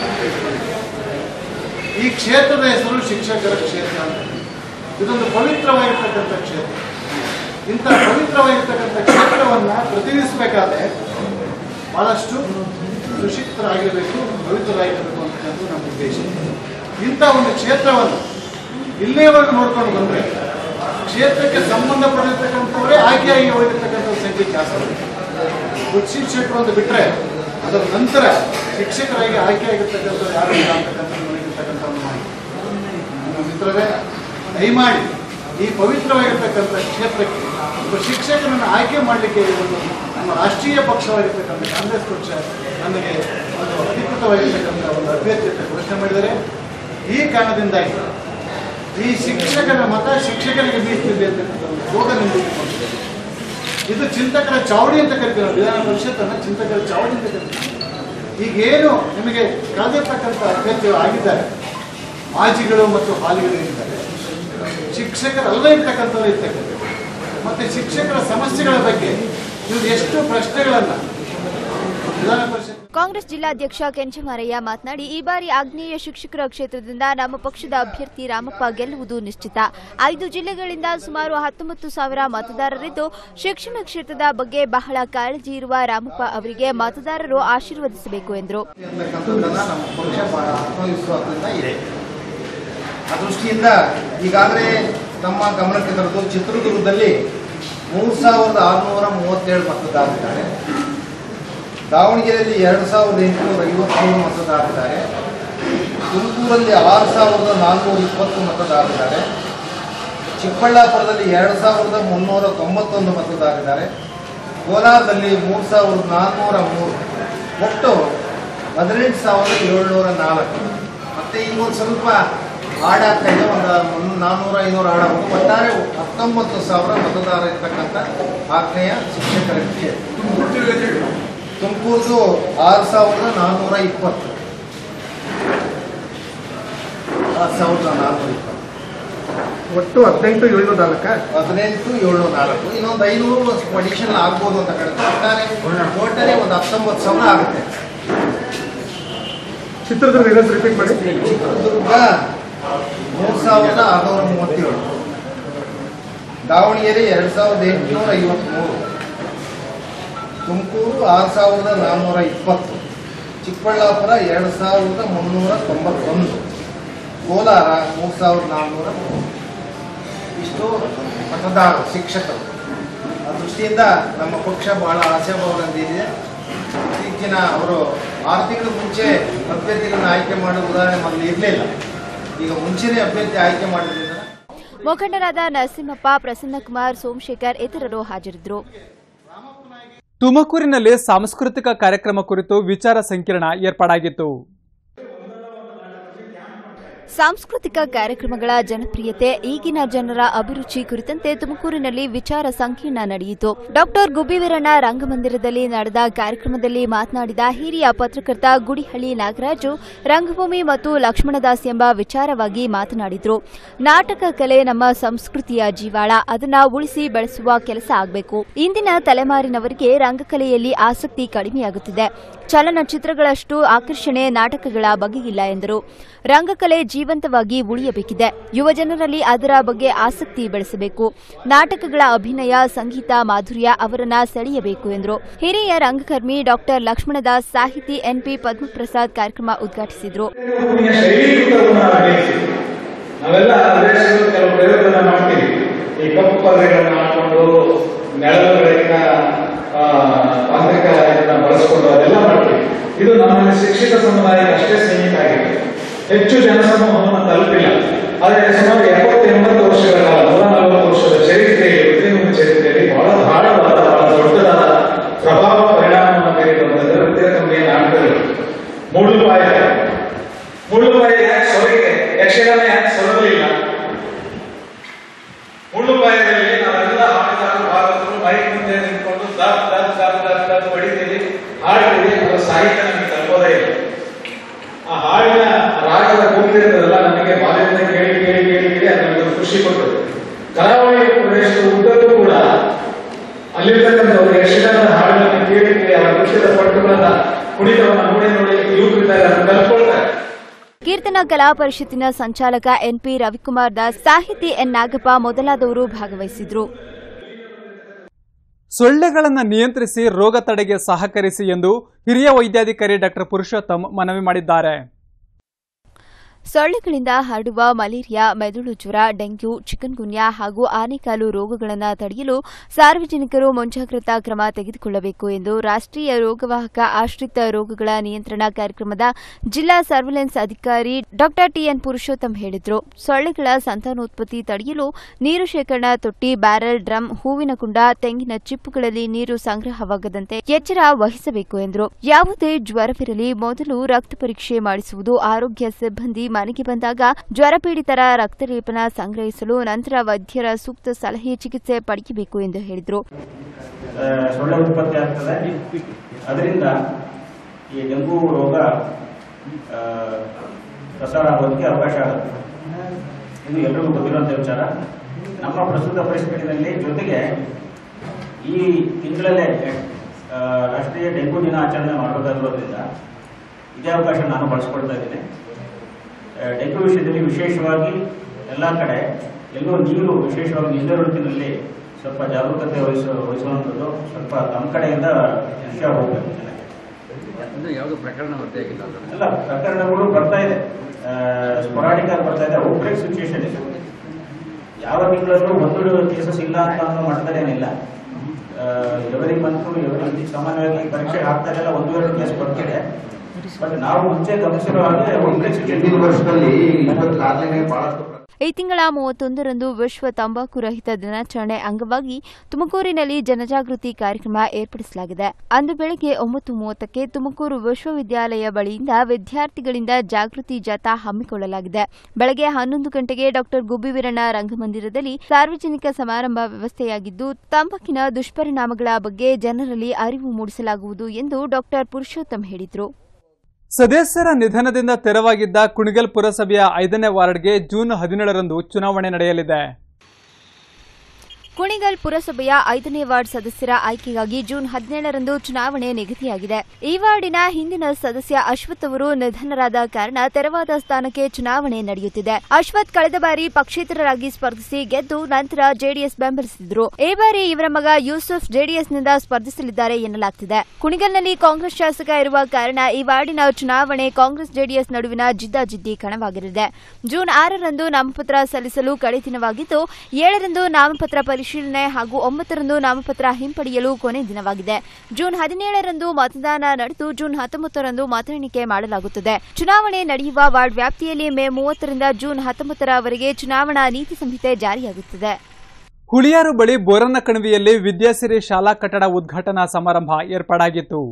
ಈ ಕ್ಷೇತ್ರದ ಹೆಸರು ಶಿಕ್ಷಕರ ಕ್ಷೇತ್ರ ಅಂತ. ಇದೊಂದು ಪವಿತ್ರವಾಗಿರ್ತಕ್ಕಂಥ ಕ್ಷೇತ್ರ. ಇಂಥ ಪವಿತ್ರವಾಗಿರ್ತಕ್ಕಂಥ ಕ್ಷೇತ್ರವನ್ನು ಪ್ರತಿನಿಧಿಸಬೇಕಾದ್ರೆ ಬಹಳಷ್ಟು ಸುಶಿಕ್ತರಾಗಿರಬೇಕು, ಪವಿತ್ರರಾಗಿರಬೇಕು ಅಂತಕ್ಕಂಥ ನಮ್ಮ ಉದ್ದೇಶ. ಇಂಥ ಒಂದು ಕ್ಷೇತ್ರವನ್ನು ಇಲ್ಲಿಯವರೆಗೂ ನೋಡ್ಕೊಂಡು ಬಂದರೆ ಕ್ಷೇತ್ರಕ್ಕೆ ಸಂಬಂಧಪಟ್ಟಿರ್ತಕ್ಕಂಥವರೇ ಆಯ್ಕೆಯಾಗಿ ಹೋಗಿರ್ತಕ್ಕಂಥ ಸಂಖ್ಯೆ ಜಾಸ್ತಿ. ಉಚ್ಚ ಶಿಕ್ಷಕರು ಅಂತ ಬಿಟ್ಟರೆ ಅದರ ನಂತರ ಶಿಕ್ಷಕರಾಗಿ ಆಯ್ಕೆಯಾಗಿರ್ತಕ್ಕಂಥವ್ರು ಯಾರು ಇಲ್ಲ ಅಂತಕ್ಕಂಥ ನಮ್ಮ ಮಿತ್ರರೇ, ದಯಮಾಡಿ ಈ ಪವಿತ್ರವಾಗಿರ್ತಕ್ಕಂಥ ಕ್ಷೇತ್ರಕ್ಕೆ ಒಬ್ಬ ಶಿಕ್ಷಕನನ್ನು ಆಯ್ಕೆ ಮಾಡಲಿಕ್ಕೆ ಒಂದು ನಮ್ಮ ರಾಷ್ಟ್ರೀಯ ಪಕ್ಷವಾಗಿರ್ತಕ್ಕಂಥ ಕಾಂಗ್ರೆಸ್ ಪಕ್ಷ ನನಗೆ ಒಂದು ಅಧಿಕೃತವಾಗಿರ್ತಕ್ಕಂಥ ಒಂದು ಅಭ್ಯರ್ಥಿಯನ್ನು ಘೋಷಣೆ ಮಾಡಿದರೆ ಈ ಕಾರಣದಿಂದಾಗಿ ಈ ಶಿಕ್ಷಕರ ಮತ ಶಿಕ್ಷಕರಿಗೆ ಮೀಸಲಿದೆ ಅಂತಕ್ಕಂಥ ಒಂದು ಸ್ಲೋಗನ್ ನಿಂತಿದೆ. ಇದು ಚಿಂತಕರ ಚಾವಡಿ ಅಂತ ಕರಿತೀವಿ ನಾವು. ವಿಧಾನ ಪರಿಷತ್ತನ್ನು ಚಿಂತಕರ ಚಾವಡಿ ಅಂತ ಕರಿತೀವಿ. ಈಗೇನು ನಿಮಗೆ ಕಳೆದಿರ್ತಕ್ಕಂಥ ಅಭ್ಯರ್ಥಿಗಳು ಆಗಿದ್ದಾರೆ, ಮಾಜಿಗಳು ಮತ್ತು ಹಾಲಿಗಳು ಇರ್ತಾರೆ, ಶಿಕ್ಷಕರಲ್ಲ ಇರ್ತಕ್ಕಂಥವ್ರು ಇರ್ತಕ್ಕಂಥ ಮತ್ತೆ ಶಿಕ್ಷಕರ ಸಮಸ್ಯೆಗಳ ಬಗ್ಗೆ ಇವರು ಎಷ್ಟು ಪ್ರಶ್ನೆಗಳನ್ನ ವಿಧಾನ ಪರಿಷತ್. ಕಾಂಗ್ರೆಸ್ ಜಿಲ್ಲಾಧ್ಯಕ್ಷ ಕೆಂಚಮಾರಯ್ಯ ಮಾತನಾಡಿ, ಈ ಬಾರಿ ಆಗ್ನೇಯ ಶಿಕ್ಷಕರ ಕ್ಷೇತ್ರದಿಂದ ನಮ್ಮ ಪಕ್ಷದ ಅಭ್ಯರ್ಥಿ ರಾಮಪ್ಪ ಗೆಲ್ಲುವುದು ನಿಶ್ಚಿತ. ಐದು ಜಿಲ್ಲೆಗಳಿಂದ ಸುಮಾರು ಹತ್ತೊಂಬತ್ತು ಸಾವಿರ ಮತದಾರರಿದ್ದು ಶಿಕ್ಷಣ ಕ್ಷೇತ್ರದ ಬಗ್ಗೆ ಬಹಳ ಕಾಳಜಿ ಇರುವ ರಾಮಪ್ಪ ಅವರಿಗೆ ಮತದಾರರು ಆಶೀರ್ವದಿಸಬೇಕು ಎಂದರು. ಆ ದೃಷ್ಟಿಯಿಂದ ಈಗಾಗಲೇ ನಮ್ಮ ಗಮನಕ್ಕೆ ತರೋದು ಚಿತ್ರದುರ್ಗದಲ್ಲಿ ಮೂರು ಸಾವಿರದ ಆರುನೂರ ಮೂವತ್ತೇಳು ಮತದಾರರಿದ್ದಾರೆ. ದಾವಣಗೆರೆಯಲ್ಲಿ ಎರಡು ಸಾವಿರದ ಎಂಟುನೂರ ಐವತ್ತೇಳು ಮತದಾರರಿದ್ದಾರೆ. ತುಮಕೂರಲ್ಲಿ ಆರು ಸಾವಿರದ ನಾಲ್ನೂರ ಇಪ್ಪತ್ತು ಮತದಾರರಿದ್ದಾರೆ. ಚಿಕ್ಕಬಳ್ಳಾಪುರದಲ್ಲಿ ಎರಡು ಸಾವಿರದ ಮುನ್ನೂರ ತೊಂಬತ್ತೊಂದು ಮತದಾರರಿದ್ದಾರೆ. ಕೋಲಾರದಲ್ಲಿ ಮೂರು ಸಾವಿರದ ನಾಲ್ನೂರ ಮೂರು, ಒಟ್ಟು ಹದಿನೆಂಟು ಸಾವಿರದ ಏಳ್ನೂರ ನಾಲ್ಕು. ಮತ್ತೆ ಇನ್ನೊಂದು ಸ್ವಲ್ಪ ಹಾಡಾಗ್ತಾ ಇದೆ, ಒಂದು ನಾನ್ನೂರ ಐನೂರು ಹಾಡಾಗೋದು. ಒಟ್ಟಾರೆ ಹತ್ತೊಂಬತ್ತು ಸಾವಿರ ಮತದಾರ ಇರ್ತಕ್ಕಂಥ ಆಗ್ನೇಯ ಶಿಕ್ಷಕರ ಕ್ಷೇತ್ರ. ತುಮಕೂರು ಆರು ಸಾವಿರದ ನಾನ್ನೂರ ಇಪ್ಪತ್ತು ಆರು ಸಾವಿರದ ನಾನ್ನೂರ ಇಪ್ಪತ್ತು ಒಟ್ಟು ಹದಿನೆಂಟು ಏಳ್ನೂರ ನಾಲ್ಕ ಹದಿನೆಂಟು ಏಳ್ನೂರ ನಾಲ್ಕು ಇನ್ನೊಂದು ಐನೂರು ಅಡಿಷನ್ ಆಗ್ಬೋದು ಅಂತ ಕಡಿಮೆ. ಒಟ್ಟಾರೆ ಟೋಟಲಿ ಒಂದು ಹತ್ತೊಂಬತ್ತು ಸಾವಿರ ಆಗುತ್ತೆ. ಚಿತ್ರದುರ್ಗ ರಿಪೀಟ್ ಮಾಡಿ. ಚಿತ್ರದುರ್ಗ ಮೂರು ಸಾವಿರದ ಆರುನೂರ ಮೂವತ್ತೇಳು, ದಾವಣಗೆರೆ ಎರಡು ಸಾವಿರದ ಎಂಟುನೂರ ಐವತ್ಮೂರು, ತುಮಕೂರು ಆರು ಸಾವಿರದ ನಾನ್ನೂರ ಇಪ್ಪತ್ತು, ಚಿಕ್ಕಬಳ್ಳಾಪುರ ಎರಡು ಸಾವಿರದ ಮುನ್ನೂರ ತೊಂಬತ್ತೊಂದು, ಕೋಲಾರ ಮೂರು ಸಾವಿರದ ನಾನ್ನೂರ ಇಷ್ಟು ಮತದಾರ ಶಿಕ್ಷಕರು. ಆ ದೃಷ್ಟಿಯಿಂದ ನಮ್ಮ ಪಕ್ಷ ಬಹಳ ಆಶಾಭಾವನೆಂದಿದೆ. ಇತ್ತೀಚಿನ ಅವರು ಆರು ತಿಂಗಳ ಮುಂಚೆ ಅಭ್ಯರ್ಥಿಗಳನ್ನ ಆಯ್ಕೆ ಮಾಡೋ ಉದಾಹರಣೆ ಮೊದಲು ಇರಲಿಲ್ಲ. ಈಗ ಮುಂಚೆನೇ ಅಭ್ಯರ್ಥಿ ಆಯ್ಕೆ ಮಾಡಿದ್ರಿಂದ ಮುಖಂಡರಾದ ನರಸಿಂಹಪ್ಪ, ಪ್ರಸನ್ನಕುಮಾರ್, ಸೋಮಶೇಖರ್ ಇತರರು ಹಾಜರಿದ್ದರು. ತುಮಕೂರಿನಲ್ಲಿ ಸಾಂಸ್ಕೃತಿಕ ಕಾರ್ಯಕ್ರಮ ಕುರಿತು ವಿಚಾರ ಸಂಕಿರಣ ಏರ್ಪಾಡಾಗಿತ್ತು. ಸಾಂಸ್ಕೃತಿಕ ಕಾರ್ಯಕ್ರಮಗಳ ಜನಪ್ರಿಯತೆ, ಈಗಿನ ಜನರ ಅಭಿರುಚಿ ಕುರಿತಂತೆ ತುಮಕೂರಿನಲ್ಲಿ ವಿಚಾರ ಸಂಕಿರಣ ನಡೆಯಿತು. ಡಾಕ್ಟರ್ ಗುಬ್ಬಿವೀರಣ್ಣ ರಂಗಮಂದಿರದಲ್ಲಿ ನಡೆದ ಕಾರ್ಯಕ್ರಮದಲ್ಲಿ ಮಾತನಾಡಿದ ಹಿರಿಯ ಪತ್ರಕರ್ತ ಗುಡಿಹಳ್ಳಿ ನಾಗರಾಜು, ರಂಗಭೂಮಿ ಮತ್ತು ಲಕ್ಷ್ಮಣದಾಸ್ ಎಂಬ ವಿಚಾರವಾಗಿ ಮಾತನಾಡಿದರು. ನಾಟಕ ಕಲೆ ನಮ್ಮ ಸಂಸ್ಕೃತಿಯ ಜೀವಾಳ, ಅದನ್ನ ಉಳಿಸಿ ಬೆಳೆಸುವ ಕೆಲಸ ಆಗಬೇಕು. ಇಂದಿನ ತಲೆಮಾರಿನವರಿಗೆ ರಂಗಕಲೆಯಲ್ಲಿ ಆಸಕ್ತಿ ಕಡಿಮೆಯಾಗುತ್ತಿದೆ. ಚಲನಚಿತ್ರಗಳಷ್ಟು ಆಕರ್ಷಣೆ ನಾಟಕಗಳ ಬಗೆಗಿಲ್ಲ ಎಂದರು. ರಂಗಕಲೆ ಜೀವಂತವಾಗಿ ಉಳಿಯಬೇಕಿದೆ. ಯುವ ಜನರಲ್ಲಿ ಅದರ ಬಗ್ಗೆ ಆಸಕ್ತಿ ಬೆಳೆಸಬೇಕು. ನಾಟಕಗಳ ಅಭಿನಯ, ಸಂಗೀತ ಮಾಧುರ್ಯ ಅವರನ್ನ ಸೆಳೆಯಬೇಕು ಎಂದರು. ಹಿರಿಯ ರಂಗಕರ್ಮಿ ಡಾಕ್ಟರ್ ಲಕ್ಷ್ಮಣದಾಸ್, ಸಾಹಿತಿ ಎನ್ಪಿ ಪದ್ಮಪ್ರಸಾದ್ ಕಾರ್ಯಕ್ರಮ ಉದ್ಘಾಟಿಸಿದರು. ನಾವೆಲ್ಲ ಕೆಲವು ಪ್ರಯೋಗಗಳನ್ನ ಮಾಡ್ತೀವಿ. ಈ ಕಪ್ಪು ಪದಗಳನ್ನು ಹಾಕೊಂಡು ನೆಲಗಳಿಂದ ತಾಂತ್ರಿಕ ಬಳಸಿಕೊಂಡು ಅದೆಲ್ಲ ಮಾಡ್ತೀವಿ. ಇದು ನಮ್ಮ ಶಿಕ್ಷಕ ಸಮುದಾಯಕ್ಕೆ ಅಷ್ಟೇ ಸೀಮಿತ ಆಗಿದೆ. ಹೆಚ್ಚು ಜನಸಮೂಹವನ್ನು ತಲುಪಿಲ್ಲ. ಆದರೆ ಸುಮಾರು ಎಪ್ಪತ್ತು ಎಂಬತ್ತು ವರ್ಷಗಳ ಕಾಲ, ನೂರ ನಲವತ್ತು ವರ್ಷದ ಚರಿತ್ರೆಯಲ್ಲಿ, ಉದ್ಯಮ ಚರಿತ್ರೆಯಲ್ಲಿ ಬಹಳ ಆಳವಾದ, ಬಹಳ ದೊಡ್ಡದಾದ ಪ್ರಭಾವ ಪರಿಣಾಮವನ್ನು ಬೀರಿರುವಂತಹ ವೃತ್ತಿಯ ನಾಟಕಗಳು. ಮುಳ್ಳುಪಾಯ ಮುಳ್ಳುಪಾಯ ಯಾಕೆ ಸೊರಗಿದೆ? ಯಕ್ಷಗಾನ ಯಾಕೆ ಸೊರಗಲಿಲ್ಲ? ಮುಳ್ಳುಪಾಯದಲ್ಲಿ ನಾವೆಲ್ಲ ಹಾಡುಗಾರರು ಭಾರತರು ಮೈಕ್ ಮುಂದೆ ನಿಂತ್ಕೊಂಡು ದಾಪ್ ದಾಪ್ ದಾಪ್ ದಾಪ್ ದಾಪ್ ಹೊಡಿತೀವಿ, ಹಾಡ್ತೀವಿ. ಅದರ ಸಾಹಿತ್ಯ ನಮಗೆ ತಲುಪೋದೇ ಇಲ್ಲ. ಆ ಹಾಡಿನ ರಾಗದ ಕೂಗಿರ್ತದಲ್ಲ, ನಮಗೆ ಬಾಲ್ಯದಿಂದ ಕೇಳಿ ಕೇಳಿ ಕೇಳಿ ಕೇಳಿ ಅದು ನಮಗೆ ಖುಷಿ ಕೊಟ್ಟರು. ಕರಾವಳಿ ಪ್ರದೇಶದ ಉದ್ದಕ್ಕೂ ಕೂಡ ಅಲ್ಲಿರ್ತಕ್ಕಂಥವ್ರು ಯಕ್ಷಗಾನದ ಹಾಡುಗಳನ್ನು ಕೇಳಿ ಕೇಳಿ ಅವರ ನೃತ್ಯದ ಪಟ್ಟುಗಳನ್ನ, ಕುಣಿತವನ್ನ ನೋಡಿ ನೋಡಿ ಯುವಕರಿದ್ದಾಗ ಅದನ್ನು ಕಲ್ತ್ಕೊಳ್ತಾರೆ. ಕೀರ್ತನ ಕಲಾ ಪರಿಷತ್ತಿನ ಸಂಚಾಲಕ ಎನ್ಪಿ ರವಿಕುಮಾರ್ ದಾಸ್, ಸಾಹಿತಿ ಎನ್ ನಾಗಪ್ಪ ಮೊದಲಾದವರು ಭಾಗವಹಿಸಿದ್ರು. ಸೊಳ್ಳೆಗಳನ್ನು ನಿಯಂತ್ರಿಸಿ ರೋಗ ತಡೆಗೆ ಸಹಕರಿಸಿ ಎಂದು ಹಿರಿಯ ವೈದ್ಯಾಧಿಕಾರಿ ಡಾಕ್ಟರ್ ಪುರುಷೋತ್ತಮ್ ಮನವಿ ಮಾಡಿದ್ದಾರೆ. ಸೊಳ್ಳೆಗಳಿಂದ ಹರಡುವ ಮಲೇರಿಯಾ, ಮೆದುಳು ಜ್ವರ, ಡೆಂಗ್ಯೂ, ಚಿಕನ್ಗುನ್ಯಾ ಹಾಗೂ ಆನೆಕಾಲು ರೋಗಗಳನ್ನು ತಡೆಯಲು ಸಾರ್ವಜನಿಕರು ಮುಂಜಾಗ್ರತಾ ಕ್ರಮ ತೆಗೆದುಕೊಳ್ಳಬೇಕು ಎಂದು ರಾಷ್ಟ್ರೀಯ ರೋಗವಾಹಕ ಆಶ್ರಿತ ರೋಗಗಳ ನಿಯಂತ್ರಣ ಕಾರ್ಯಕ್ರಮದ ಜಿಲ್ಲಾ ಸರ್ವೆಲೆನ್ಸ್ ಅಧಿಕಾರಿ ಡಾ ಟಿಎನ್ ಪುರುಷೋತ್ತಮ್ ಹೇಳಿದರು. ಸೊಳ್ಳೆಗಳ ಸಂತಾನೋತ್ಪತ್ತಿ ತಡೆಯಲು ನೀರು ಶೇಖರಣಾ ತೊಟ್ಟಿ, ಬ್ಯಾರೆಲ್, ಡ್ರಮ್, ಹೂವಿನ ಕುಂಡ, ತೆಂಗಿನ ಚಿಪ್ಪುಗಳಲ್ಲಿ ನೀರು ಸಂಗ್ರಹವಾಗದಂತೆ ಎಚ್ಚರ ವಹಿಸಬೇಕು ಎಂದರು. ಯಾವುದೇ ಜ್ವರವಿರಲಿ ಮೊದಲು ರಕ್ತ ಪರೀಕ್ಷೆ ಮಾಡಿಸುವುದು, ಆರೋಗ್ಯ ಸಿಬ್ಬಂದಿ ಮನೆಗೆ ಬಂದಾಗ ಜ್ವರಪೀಡಿತರ ರಕ್ತಲೇಪನ ಸಂಗ್ರಹಿಸಲು ನಂತರ ವೈದ್ಯರ ಸೂಕ್ತ ಸಲಹೆ, ಚಿಕಿತ್ಸೆ ಪಡೆಯಬೇಕು ಎಂದು ಹೇಳಿದರು. ಸೊಳ್ಳೆ ಉತ್ಪತ್ತಿ ಆಗ್ತದೆ, ಅದರಿಂದ ಈ ಡೆಂಗು ರೋಗ ಪ್ರಸಾರ ಆಗೋದಕ್ಕೆ ಅವಕಾಶ ಆಗುತ್ತೆ. ಇದು ಎಲ್ಲರಿಗೂ ಗೊತ್ತಿರುವಂತಹ ವಿಚಾರ. ನಮ್ಮ ಪ್ರಸ್ತುತ ಪರಿಸ್ಥಿತಿಯಲ್ಲಿ ಜೊತೆಗೆ ಈ ತಿಂಗಳಲ್ಲೇ ರಾಷ್ಟ್ರೀಯ ಡೆಂಗು ದಿನಾಚರಣೆ ಮಾಡಬೇಕಾಗಿರೋದ್ರಿಂದ ಇದೇ ಅವಕಾಶ ನಾನು ಬಳಸ್ಕೊಳ್ತಾ ಇದ್ದೀನಿ. ಡೆಂಗು ವಿಷಯದಲ್ಲಿ ವಿಶೇಷವಾಗಿ ಎಲ್ಲ ಕಡೆ ಎಲ್ಲೋ ನೀರು, ವಿಶೇಷವಾಗಿ ನಿಂದ ಋತುವಿನಲ್ಲಿ ಸ್ವಲ್ಪ ಜಾಗರೂಕತೆ ವಹಿಸ ವಹಿಸುವಂಥದ್ದು ಸ್ವಲ್ಪ ನಮ್ಮ ಕಡೆಯಿಂದ ವಿಷಯ ಹೋಗಬೇಕು. ಯಾವುದು ಪ್ರಕರಣ ಎಲ್ಲ ಪ್ರಕರಣಗಳು ಬರ್ತಾ ಇದೆ, ಸ್ಪೊರಾಡಿಕ್ ಆಗಿ ಬರ್ತಾ ಇದೆ. ಔಟ್ಬ್ರೇಕ್ ಸಿಚುಯೇಷನ್ ಇದೆ. ಯಾವ ತಿಂಗಳಲ್ಲೂ ಒಂದು ಕೇಸಸ್ ಇಲ್ಲ ಅಂತ ಅನ್ನೋ ಮಟ್ಟದಲ್ಲೇನಿಲ್ಲ. ಎವರಿ ಮಂತು ಎವರಿ ಸಾಮಾನ್ಯವಾಗಿ ಪರೀಕ್ಷೆ ಆಗ್ತಾ ಇಲ್ಲ, ಒಂದು ಎರಡು ಕೇಸ್ ಬರ್ತಿದೆ. ಬಟ್ ನಾವು ಮುಂಚೆ ಗಮನಿಸಿರೋ ಹಾಗೆ ವರ್ಷದಲ್ಲಿ ಬಹಳಷ್ಟು. ಈ ತಿಂಗಳ ಮೂವತ್ತೊಂದರಂದು ವಿಶ್ವ ತಂಬಾಕು ರಹಿತ ದಿನಾಚರಣೆ ಅಂಗವಾಗಿ ತುಮಕೂರಿನಲ್ಲಿ ಜನಜಾಗೃತಿ ಕಾರ್ಯಕ್ರಮ ಏರ್ಪಡಿಸಲಾಗಿದೆ. ಅಂದು ಬೆಳಗ್ಗೆ ಒಂಬತ್ತು ಮೂವತ್ತಕ್ಕೆ ತುಮಕೂರು ವಿಶ್ವವಿದ್ಯಾಲಯ ಬಳಿಯಿಂದ ವಿದ್ಯಾರ್ಥಿಗಳಿಂದ ಜಾಗೃತಿ ಜಾಥಾ ಹಮ್ಮಿಕೊಳ್ಳಲಾಗಿದೆ. ಬೆಳಗ್ಗೆ ಹನ್ನೊಂದು ಗಂಟೆಗೆ ಡಾಕ್ಟರ್ ಗುಬ್ಬಿವೀರಣ್ಣ ರಂಗಮಂದಿರದಲ್ಲಿ ಸಾರ್ವಜನಿಕ ಸಮಾರಂಭ ವ್ಯವಸ್ಥೆಯಾಗಿದ್ದು, ತಂಬಾಕಿನ ದುಷ್ಪರಿಣಾಮಗಳ ಬಗ್ಗೆ ಜನರಲ್ಲಿ ಅರಿವು ಮೂಡಿಸಲಾಗುವುದು ಎಂದು ಡಾಕ್ಟರ್ ಪುರುಷೋತ್ತಮ್ ಹೇಳಿದರು. ಸದಸ್ಯರ ನಿಧನದಿಂದ ತೆರವಾಗಿದ್ದ ಕುಣಿಗಲ್ ಪುರಸಭೆಯ ಐದನೇ ವಾರ್ಡ್ಗೆ ಜೂನ್ ಹದಿನೇಳರಂದು ಚುನಾವಣೆ ನಡೆಯಲಿದೆ. ಕುಣಿಗಲ್ ಪುರಸಭೆಯ ಐದನೇ ವಾರ್ಡ್ ಸದಸ್ಯರ ಆಯ್ಕೆಗಾಗಿ ಜೂನ್ ಹದಿನೇಳರಂದು ಚುನಾವಣೆ ನಿಗದಿಯಾಗಿದೆ. ಈ ವಾರ್ಡಿನ ಹಿಂದಿನ ಸದಸ್ಯ ಅಶ್ವಥ್ ಅವರು ನಿಧನರಾದ ಕಾರಣ ತೆರವಾದ ಸ್ಥಾನಕ್ಕೆ ಚುನಾವಣೆ ನಡೆಯುತ್ತಿದೆ. ಅಶ್ವಥ್ ಕಳೆದ ಬಾರಿ ಪಕ್ಷೇತರರಾಗಿ ಸ್ಪರ್ಧಿಸಿ ಗೆದ್ದು ನಂತರ ಜೆಡಿಎಸ್ ಬೆಂಬಲಿಸಿದ್ರು. ಈ ಬಾರಿ ಇವರ ಮಗ ಯೂಸುಫ್ ಜೆಡಿಎಸ್ನಿಂದ ಸ್ಪರ್ಧಿಸಲಿದ್ದಾರೆ ಎನ್ನಲಾಗುತ್ತಿದೆ. ಕುಣಿಗಲ್ನಲ್ಲಿ ಕಾಂಗ್ರೆಸ್ ಶಾಸಕ ಇರುವ ಕಾರಣ ಈ ವಾರ್ಡಿನ ಚುನಾವಣೆ ಕಾಂಗ್ರೆಸ್ ಜೆಡಿಎಸ್ ನಡುವಿನ ಜಿದ್ದಾಜಿದ್ದಿ ಕಣವಾಗಲಿದೆ. ಜೂನ್ ಆರರಂದು ನಾಮಪತ್ರ ಸಲ್ಲಿಸಲು ಕಡೆ ದಿನವಾಗಿದ್ದು, ಏಳರಂದು ನಾಮಪತ್ರ ಪರಿಶೀಲನೆ ಹಾಗೂ ಒಂಬತ್ತರಂದು ನಾಮಪತ್ರ ಹಿಂಪಡೆಯಲು ಕೊನೆ ದಿನವಾಗಿದೆ. ಜೂನ್ ಹದಿನೇಳರಂದು ಮತದಾನ ನಡೆದು ಜೂನ್ ಹತ್ತೊಂಬತ್ತರಂದು ಮತ ಎಣಿಕೆ ಮಾಡಲಾಗುತ್ತದೆ. ಚುನಾವಣೆ ನಡೆಯುವ ವಾರ್ಡ್ ವ್ಯಾಪ್ತಿಯಲ್ಲಿ ಮೇ ಮೂವತ್ತರಿಂದ ಜೂನ್ ಹತ್ತೊಂಬತ್ತರವರೆಗೆ ಚುನಾವಣಾ ನೀತಿ ಸಂಹಿತೆ ಜಾರಿಯಾಗುತ್ತದೆ. ಹುಳಿಯಾರು ಬಳಿ ಬೋರನಕಣಿವೆಯಲ್ಲಿ ವಿದ್ಯಾಸಿರಿ ಶಾಲಾ ಕಟ್ಟಡ ಉದ್ಘಾಟನಾ ಸಮಾರಂಭ ಏರ್ಪಾಡಾಗಿತ್ತು.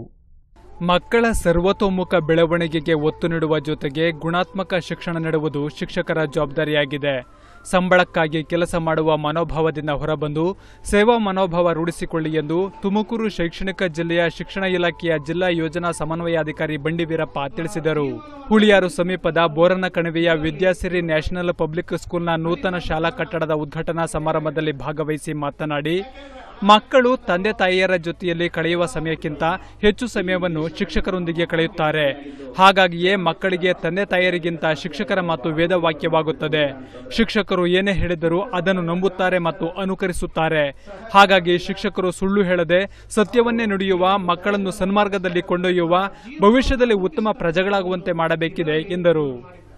ಮಕ್ಕಳ ಸರ್ವತೋಮುಖ ಬೆಳವಣಿಗೆಗೆ ಒತ್ತು ನೀಡುವ ಜೊತೆಗೆ ಗುಣಾತ್ಮಕ ಶಿಕ್ಷಣ ನೀಡುವುದು ಶಿಕ್ಷಕರ ಜವಾಬ್ದಾರಿಯಾಗಿದೆ. ಸಂಬಳಕ್ಕಾಗಿ ಕೆಲಸ ಮಾಡುವ ಮನೋಭಾವದಿಂದ ಹೊರಬಂದು ಸೇವಾ ಮನೋಭಾವ ರೂಢಿಸಿಕೊಳ್ಳಿ ಎಂದು ತುಮಕೂರು ಶೈಕ್ಷಣಿಕ ಜಿಲ್ಲೆಯ ಶಿಕ್ಷಣ ಇಲಾಖೆಯ ಜಿಲ್ಲಾ ಯೋಜನಾ ಸಮನ್ವಯಾಧಿಕಾರಿ ಬಂಡಿ ವೀರಪ್ಪ ತಿಳಿಸಿದರು. ಹುಳಿಯಾರು ಸಮೀಪದ ಬೋರನಕಣಿವೆಯ ವಿದ್ಯಾಸಿರಿ ನ್ಯಾಷನಲ್ ಪಬ್ಲಿಕ್ ಸ್ಕೂಲ್ನ ನೂತನ ಶಾಲಾ ಕಟ್ಟಡದ ಉದ್ಘಾಟನಾ ಸಮಾರಂಭದಲ್ಲಿ ಭಾಗವಹಿಸಿ ಮಾತನಾಡಿ, ಮಕ್ಕಳು ತಂದೆ ತಾಯಿಯರ ಜೊತೆಯಲ್ಲಿ ಕಳೆಯುವ ಸಮಯಕ್ಕಿಂತ ಹೆಚ್ಚು ಸಮಯವನ್ನು ಶಿಕ್ಷಕರೊಂದಿಗೆ ಕಳೆಯುತ್ತಾರೆ. ಹಾಗಾಗಿಯೇ ಮಕ್ಕಳಿಗೆ ತಂದೆ ತಾಯಿಯರಿಗಿಂತ ಶಿಕ್ಷಕರ ಮಾತು ವೇದವಾಕ್ಯವಾಗುತ್ತದೆ. ಶಿಕ್ಷಕರು ಏನೇ ಹೇಳಿದರೂ ಅದನ್ನು ನಂಬುತ್ತಾರೆ ಮತ್ತು ಅನುಕರಿಸುತ್ತಾರೆ. ಹಾಗಾಗಿ ಶಿಕ್ಷಕರು ಸುಳ್ಳು ಹೇಳದೆ ಸತ್ಯವನ್ನೇ ನುಡಿಯುವ, ಮಕ್ಕಳನ್ನು ಸನ್ಮಾರ್ಗದಲ್ಲಿ ಕೊಂಡೊಯ್ಯುವ, ಭವಿಷ್ಯದಲ್ಲಿ ಉತ್ತಮ ಪ್ರಜೆಗಳಾಗುವಂತೆ ಮಾಡಬೇಕಿದೆ ಎಂದರು.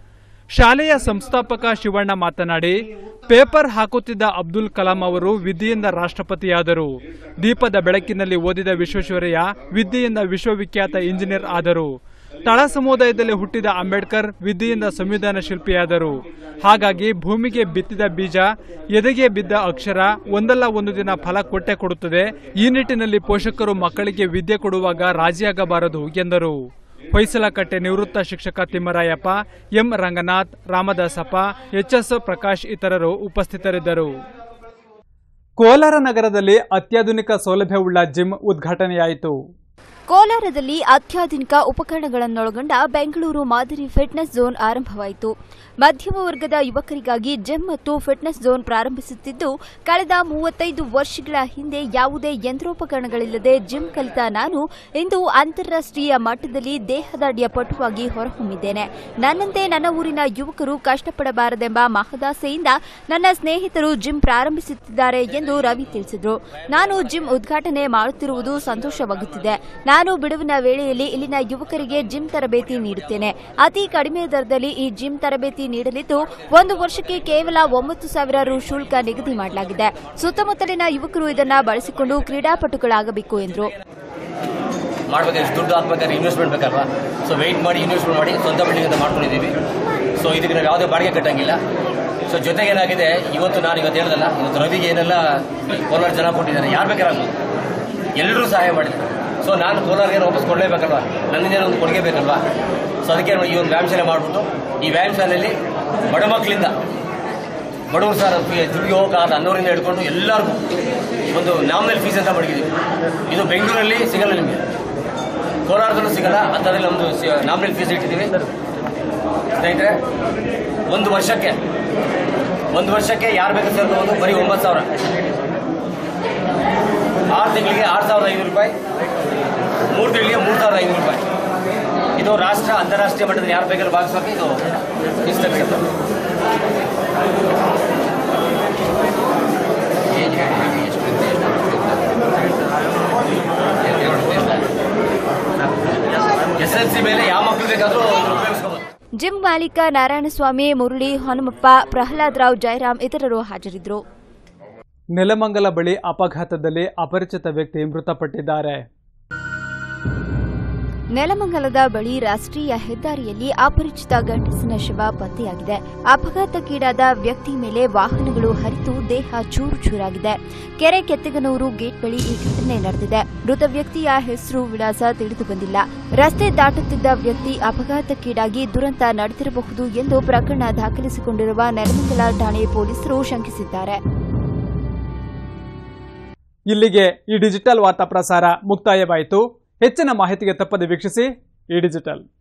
ಶಾಲೆಯ ಸಂಸ್ಥಾಪಕ ಶಿವಣ್ಣ ಮಾತನಾಡಿ, ಪೇಪರ್ ಹಾಕುತ್ತಿದ್ದ ಅಬ್ದುಲ್ ಕಲಾಂ ಅವರು ವಿದ್ಯೆಯಿಂದ ರಾಷ್ಟ್ರಪತಿಯಾದರು. ದೀಪದ ಬೆಳಕಿನಲ್ಲಿ ಓದಿದ ವಿಶ್ವೇಶ್ವರಯ್ಯ ವಿದ್ಯೆಯಿಂದ ವಿಶ್ವವಿಖ್ಯಾತ ಇಂಜಿನಿಯರ್ ಆದರು. ತಳ ಸಮುದಾಯದಲ್ಲಿ ಹುಟ್ಟಿದ ಅಂಬೇಡ್ಕರ್ ವಿದ್ಯೆಯಿಂದ ಸಂವಿಧಾನ ಶಿಲ್ಪಿಯಾದರು. ಹಾಗಾಗಿ ಭೂಮಿಗೆ ಬಿತ್ತಿದ ಬೀಜ, ಎದೆಗೆ ಬಿದ್ದ ಅಕ್ಷರ ಒಂದಲ್ಲ ಒಂದು ದಿನ ಫಲ ಕೊಟ್ಟೆ ಕೊಡುತ್ತದೆ. ಈ ನಿಟ್ಟಿನಲ್ಲಿ ಪೋಷಕರು ಮಕ್ಕಳಿಗೆ ವಿದ್ಯೆ ಕೊಡುವಾಗ ರಾಜಿಯಾಗಬಾರದು ಎಂದರು. ಹೊಯ್ಸಲಕಟ್ಟೆ ನಿವೃತ್ತ ಶಿಕ್ಷಕ Thimmarayappa, M Ranganath, Ramadasappa, H S Prakash ಇತರರು ಉಪಸ್ಥಿತರಿದ್ದರು. ಕೋಲಾರ ನಗರದಲ್ಲಿ ಅತ್ಯಾಧುನಿಕ ಸೌಲಭ್ಯವುಳ್ಳ ಜಿಮ್ ಉದ್ಘಾಟನೆಯಾಯಿತು. ಕೋಲಾರದಲ್ಲಿ ಅತ್ಯಾಧುನಿಕ ಉಪಕರಣಗಳನ್ನೊಳಗೊಂಡ ಬೆಂಗಳೂರು ಮಾದರಿ ಫಿಟ್ನೆಸ್ ಝೋನ್ ಆರಂಭವಾಯಿತು. ಮಧ್ಯಮ ವರ್ಗದ ಯುವಕರಿಗಾಗಿ ಜಿಮ್ ಮತ್ತು ಫಿಟ್ನೆಸ್ ಝೋನ್ ಪ್ರಾರಂಭಿಸುತ್ತಿದ್ದು, ಕಳೆದ ಮೂವತ್ತೈದು ವರ್ಷಗಳ ಹಿಂದೆ ಯಾವುದೇ ಯಂತ್ರೋಪಕರಣಗಳಿಲ್ಲದೆ ಜಿಮ್ ಕಲಿತ ನಾನು ಇಂದು ಅಂತಾರಾಷ್ಟ್ರೀಯ ಮಟ್ಟದಲ್ಲಿ ದೇಹದಾಢ್ಯ ಪಟುವಾಗಿ ಹೊರಹೊಮ್ಮಿದ್ದೇನೆ. ನನ್ನಂತೆ ನನ್ನ ಊರಿನ ಯುವಕರು ಕಷ್ಟಪಡಬಾರದೆಂಬ ಮಹದಾಸೆಯಿಂದ ನನ್ನ ಸ್ನೇಹಿತರು ಜಿಮ್ ಪ್ರಾರಂಭಿಸುತ್ತಿದ್ದಾರೆ ಎಂದು ರವಿ ತಿಳಿಸಿದರು. ನಾನು ಜಿಮ್ ಉದ್ಘಾಟನೆ ಮಾಡುತ್ತಿರುವುದು ಸಂತೋಷವಾಗುತ್ತಿದೆ. ನಾನು ಬಿಡುವಿನ ವೇಳೆಯಲ್ಲಿ ಇಲ್ಲಿನ ಯುವಕರಿಗೆ ಜಿಮ್ ತರಬೇತಿ ನೀಡುತ್ತೇನೆ. ಅತಿ ಕಡಿಮೆ ದರದಲ್ಲಿ ಈ ಜಿಮ್ ತರಬೇತಿ ನೀಡಲಿದ್ದು, ಒಂದು ವರ್ಷಕ್ಕೆ ಕೇವಲ ಒಂಬತ್ತು ಸಾವಿರ ರು ಶುಲ್ಕ ನಿಗದಿ ಮಾಡಲಾಗಿದೆ. ಸುತ್ತಮುತ್ತಲಿನ ಯುವಕರು ಇದನ್ನು ಬಳಸಿಕೊಂಡು ಕ್ರೀಡಾಪಟುಗಳಾಗಬೇಕು ಎಂದರು. ಮಾಡಬೇಕಾದ್ರೆ ದುಡ್ಡು ಹಾಕ್ಬೇಕಾದ್ರೆ ಇನ್ವೆಸ್ಟ್ಮೆಂಟ್ ಬೇಕಲ್ವಾ? ಸೊ ವೆಯ್ಟ್ ಮಾಡಿ ಇನ್ವೆಸ್ಟ್ಮೆಂಟ್ ಮಾಡಿ ಸ್ವಂತ ಬಿಲ್ಡಿಂಗ್ ಅಂತ ಮಾಡ್ಕೊಂಡಿದ್ದೀವಿ. ಸೊ ಇದಕ್ಕೆ ನಾವು ಯಾವುದೇ ಬಾಡಿಗೆ ಕಟ್ಟಂಗಿಲ್ಲ. ಸೊ ಜೊತೆಗೆ ಏನಾಗಿದೆ, ಇವತ್ತು ನಾನು ಇವತ್ತು ಹೇಳ್ದಲ್ಲ, ಇವತ್ತು ರವಿಗೆ ಏನೆಲ್ಲ ಕೋಲಾರ ಜನ ಕೊಟ್ಟಿದ್ದಾರೆ, ಯಾರು ಬೇಕಾರಾಗ್ಬೋದು, ಎಲ್ಲರೂ ಸಹಾಯ ಮಾಡಿದ್ದಾರೆ. ಸೊ ನಾನು ಕೋಲಾರಿಗೆ ವಾಪಸ್ ಕೊಡಲೇಬೇಕಲ್ವಾ, ನನ್ನಿಂದ ಒಂದು ಕೊಡುಗೆ ಬೇಕಲ್ವಾ? ಸೊ ಅದಕ್ಕೆ ಈ ಒಂದು ವ್ಯಾಯಾಮ ಶಾಲೆ ಮಾಡಿಬಿಟ್ಟು, ಈ ವ್ಯಾಯಾಮ ಶಾಲೆಯಲ್ಲಿ ಬಡ ಮಕ್ಕಳಿಂದ ಬಡವರು ಸರ್ ದುಡ್ಡಿಗೆ ಹೋಗೋಕ್ಕಾಗಲ್ಲ ಅನ್ನೋರಿಂದ ಹಿಡ್ಕೊಂಡು ಎಲ್ಲರಿಗೂ ಒಂದು ನಾಮಿನಲ್ ಫೀಸ್ ಅಂತ ಮಡಗಿದ್ದೀವಿ. ಇದು ಬೆಂಗಳೂರಲ್ಲಿ ಸಿಗಲ್ಲ, ನಿಮಗೆ ಕೋಲಾರದಲ್ಲೂ ಸಿಗಲ್ಲ. ಅಂಥದ್ರಲ್ಲಿ ನಮ್ಮದು ನಾಮಿನಲ್ ಫೀಸ್ ಇಟ್ಟಿದ್ದೀವಿ. ಸ್ನೇಹಿತರೆ, ಒಂದು ವರ್ಷಕ್ಕೆ ಒಂದು ವರ್ಷಕ್ಕೆ ಯಾರು ಬೇಕಾದ್ರೂ ಸೇರ್ಕೋಬೋದು. ಬರೀ ಒಂಬತ್ತು ಸಾವಿರ, ಆರು ತಿಂಗಳಿಗೆ ಆರು ಸಾವಿರದ ಐನೂರು ರೂಪಾಯಿ, ಮೂರು ತಿಂಗಳಿಗೆ ಮೂರು ಸಾವಿರದ ಐನೂರು ರೂಪಾಯಿ. ಇದು ರಾಷ್ಟ್ರ ಅಂತಾರಾಷ್ಟ್ರೀಯ ಮಟ್ಟದಲ್ಲಿ ಯಾರು ಬೇಕಾದ್ರೂ ಭಾಗಿಸೋಕೆ ಇದು ಇಷ್ಟ ಸಿಗುತ್ತೆ. ಎಸ್ ಎಲ್ ಸಿ ಮೇಲೆ ಯಾವ ಮಕ್ಕಳು ಬೇಕಾದರೂ ಉಪಯೋಗಿಸ್ಕೋಬಹುದು. ಜಿಮ್ ಮಾಲೀಕ ನಾರಾಯಣಸ್ವಾಮಿ, ಮುರಳಿ, ಹನುಮಪ್ಪ, ಪ್ರಹ್ಲಾದ್ ರಾವ್, ಜಯರಾಮ್ ಇತರರು ಹಾಜರಿದ್ದರು. ನೆಲಮಂಗಲ ಬಳಿ ಅಪಘಾತದಲ್ಲಿ ಅಪರಿಚಿತ ವ್ಯಕ್ತಿ ಮೃತಪಟ್ಟಿದ್ದಾರೆ. ನೆಲಮಂಗಲದ ಬಳಿ ರಾಷ್ಟ್ರೀಯ ಹೆದ್ದಾರಿಯಲ್ಲಿ ಅಪರಿಚಿತ ಗಂಡಸಿನ ಶವ ಪತ್ತೆಯಾಗಿದೆ. ಅಪಘಾತಕ್ಕೀಡಾದ ವ್ಯಕ್ತಿ ಮೇಲೆ ವಾಹನಗಳು ಹರಿದು ದೇಹ ಚೂರು ಚೂರಾಗಿದೆ. ಕೆರೆ ಕೆತ್ತಗನೂರು ಗೇಟ್ ಬಳಿ ಈ ಘಟನೆ ನಡೆದಿದೆ. ಮೃತ ವ್ಯಕ್ತಿಯ ಹೆಸರು, ವಿಳಾಸ ತಿಳಿದು ಬಂದಿಲ್ಲ. ರಸ್ತೆ ದಾಟುತ್ತಿದ್ದ ವ್ಯಕ್ತಿ ಅಪಘಾತಕ್ಕೀಡಾಗಿ ದುರಂತ ನಡೆದಿರಬಹುದು ಎಂದು ಪ್ರಕರಣ ದಾಖಲಿಸಿಕೊಂಡಿರುವ ನೆಲಮಂಗಲ ಠಾಣೆ ಪೊಲೀಸರು ಶಂಕಿಸಿದ್ದಾರೆ. ಇಲ್ಲಿಗೆ ಈ ಡಿಜಿಟಲ್ ವಾರ್ತಾ ಪ್ರಸಾರ ಮುಕ್ತಾಯವಾಯಿತು. ಹೆಚ್ಚಿನ ಮಾಹಿತಿಗೆ ತಪ್ಪದೆ ವೀಕ್ಷಿಸಿ ಈ ಡಿಜಿಟಲ್.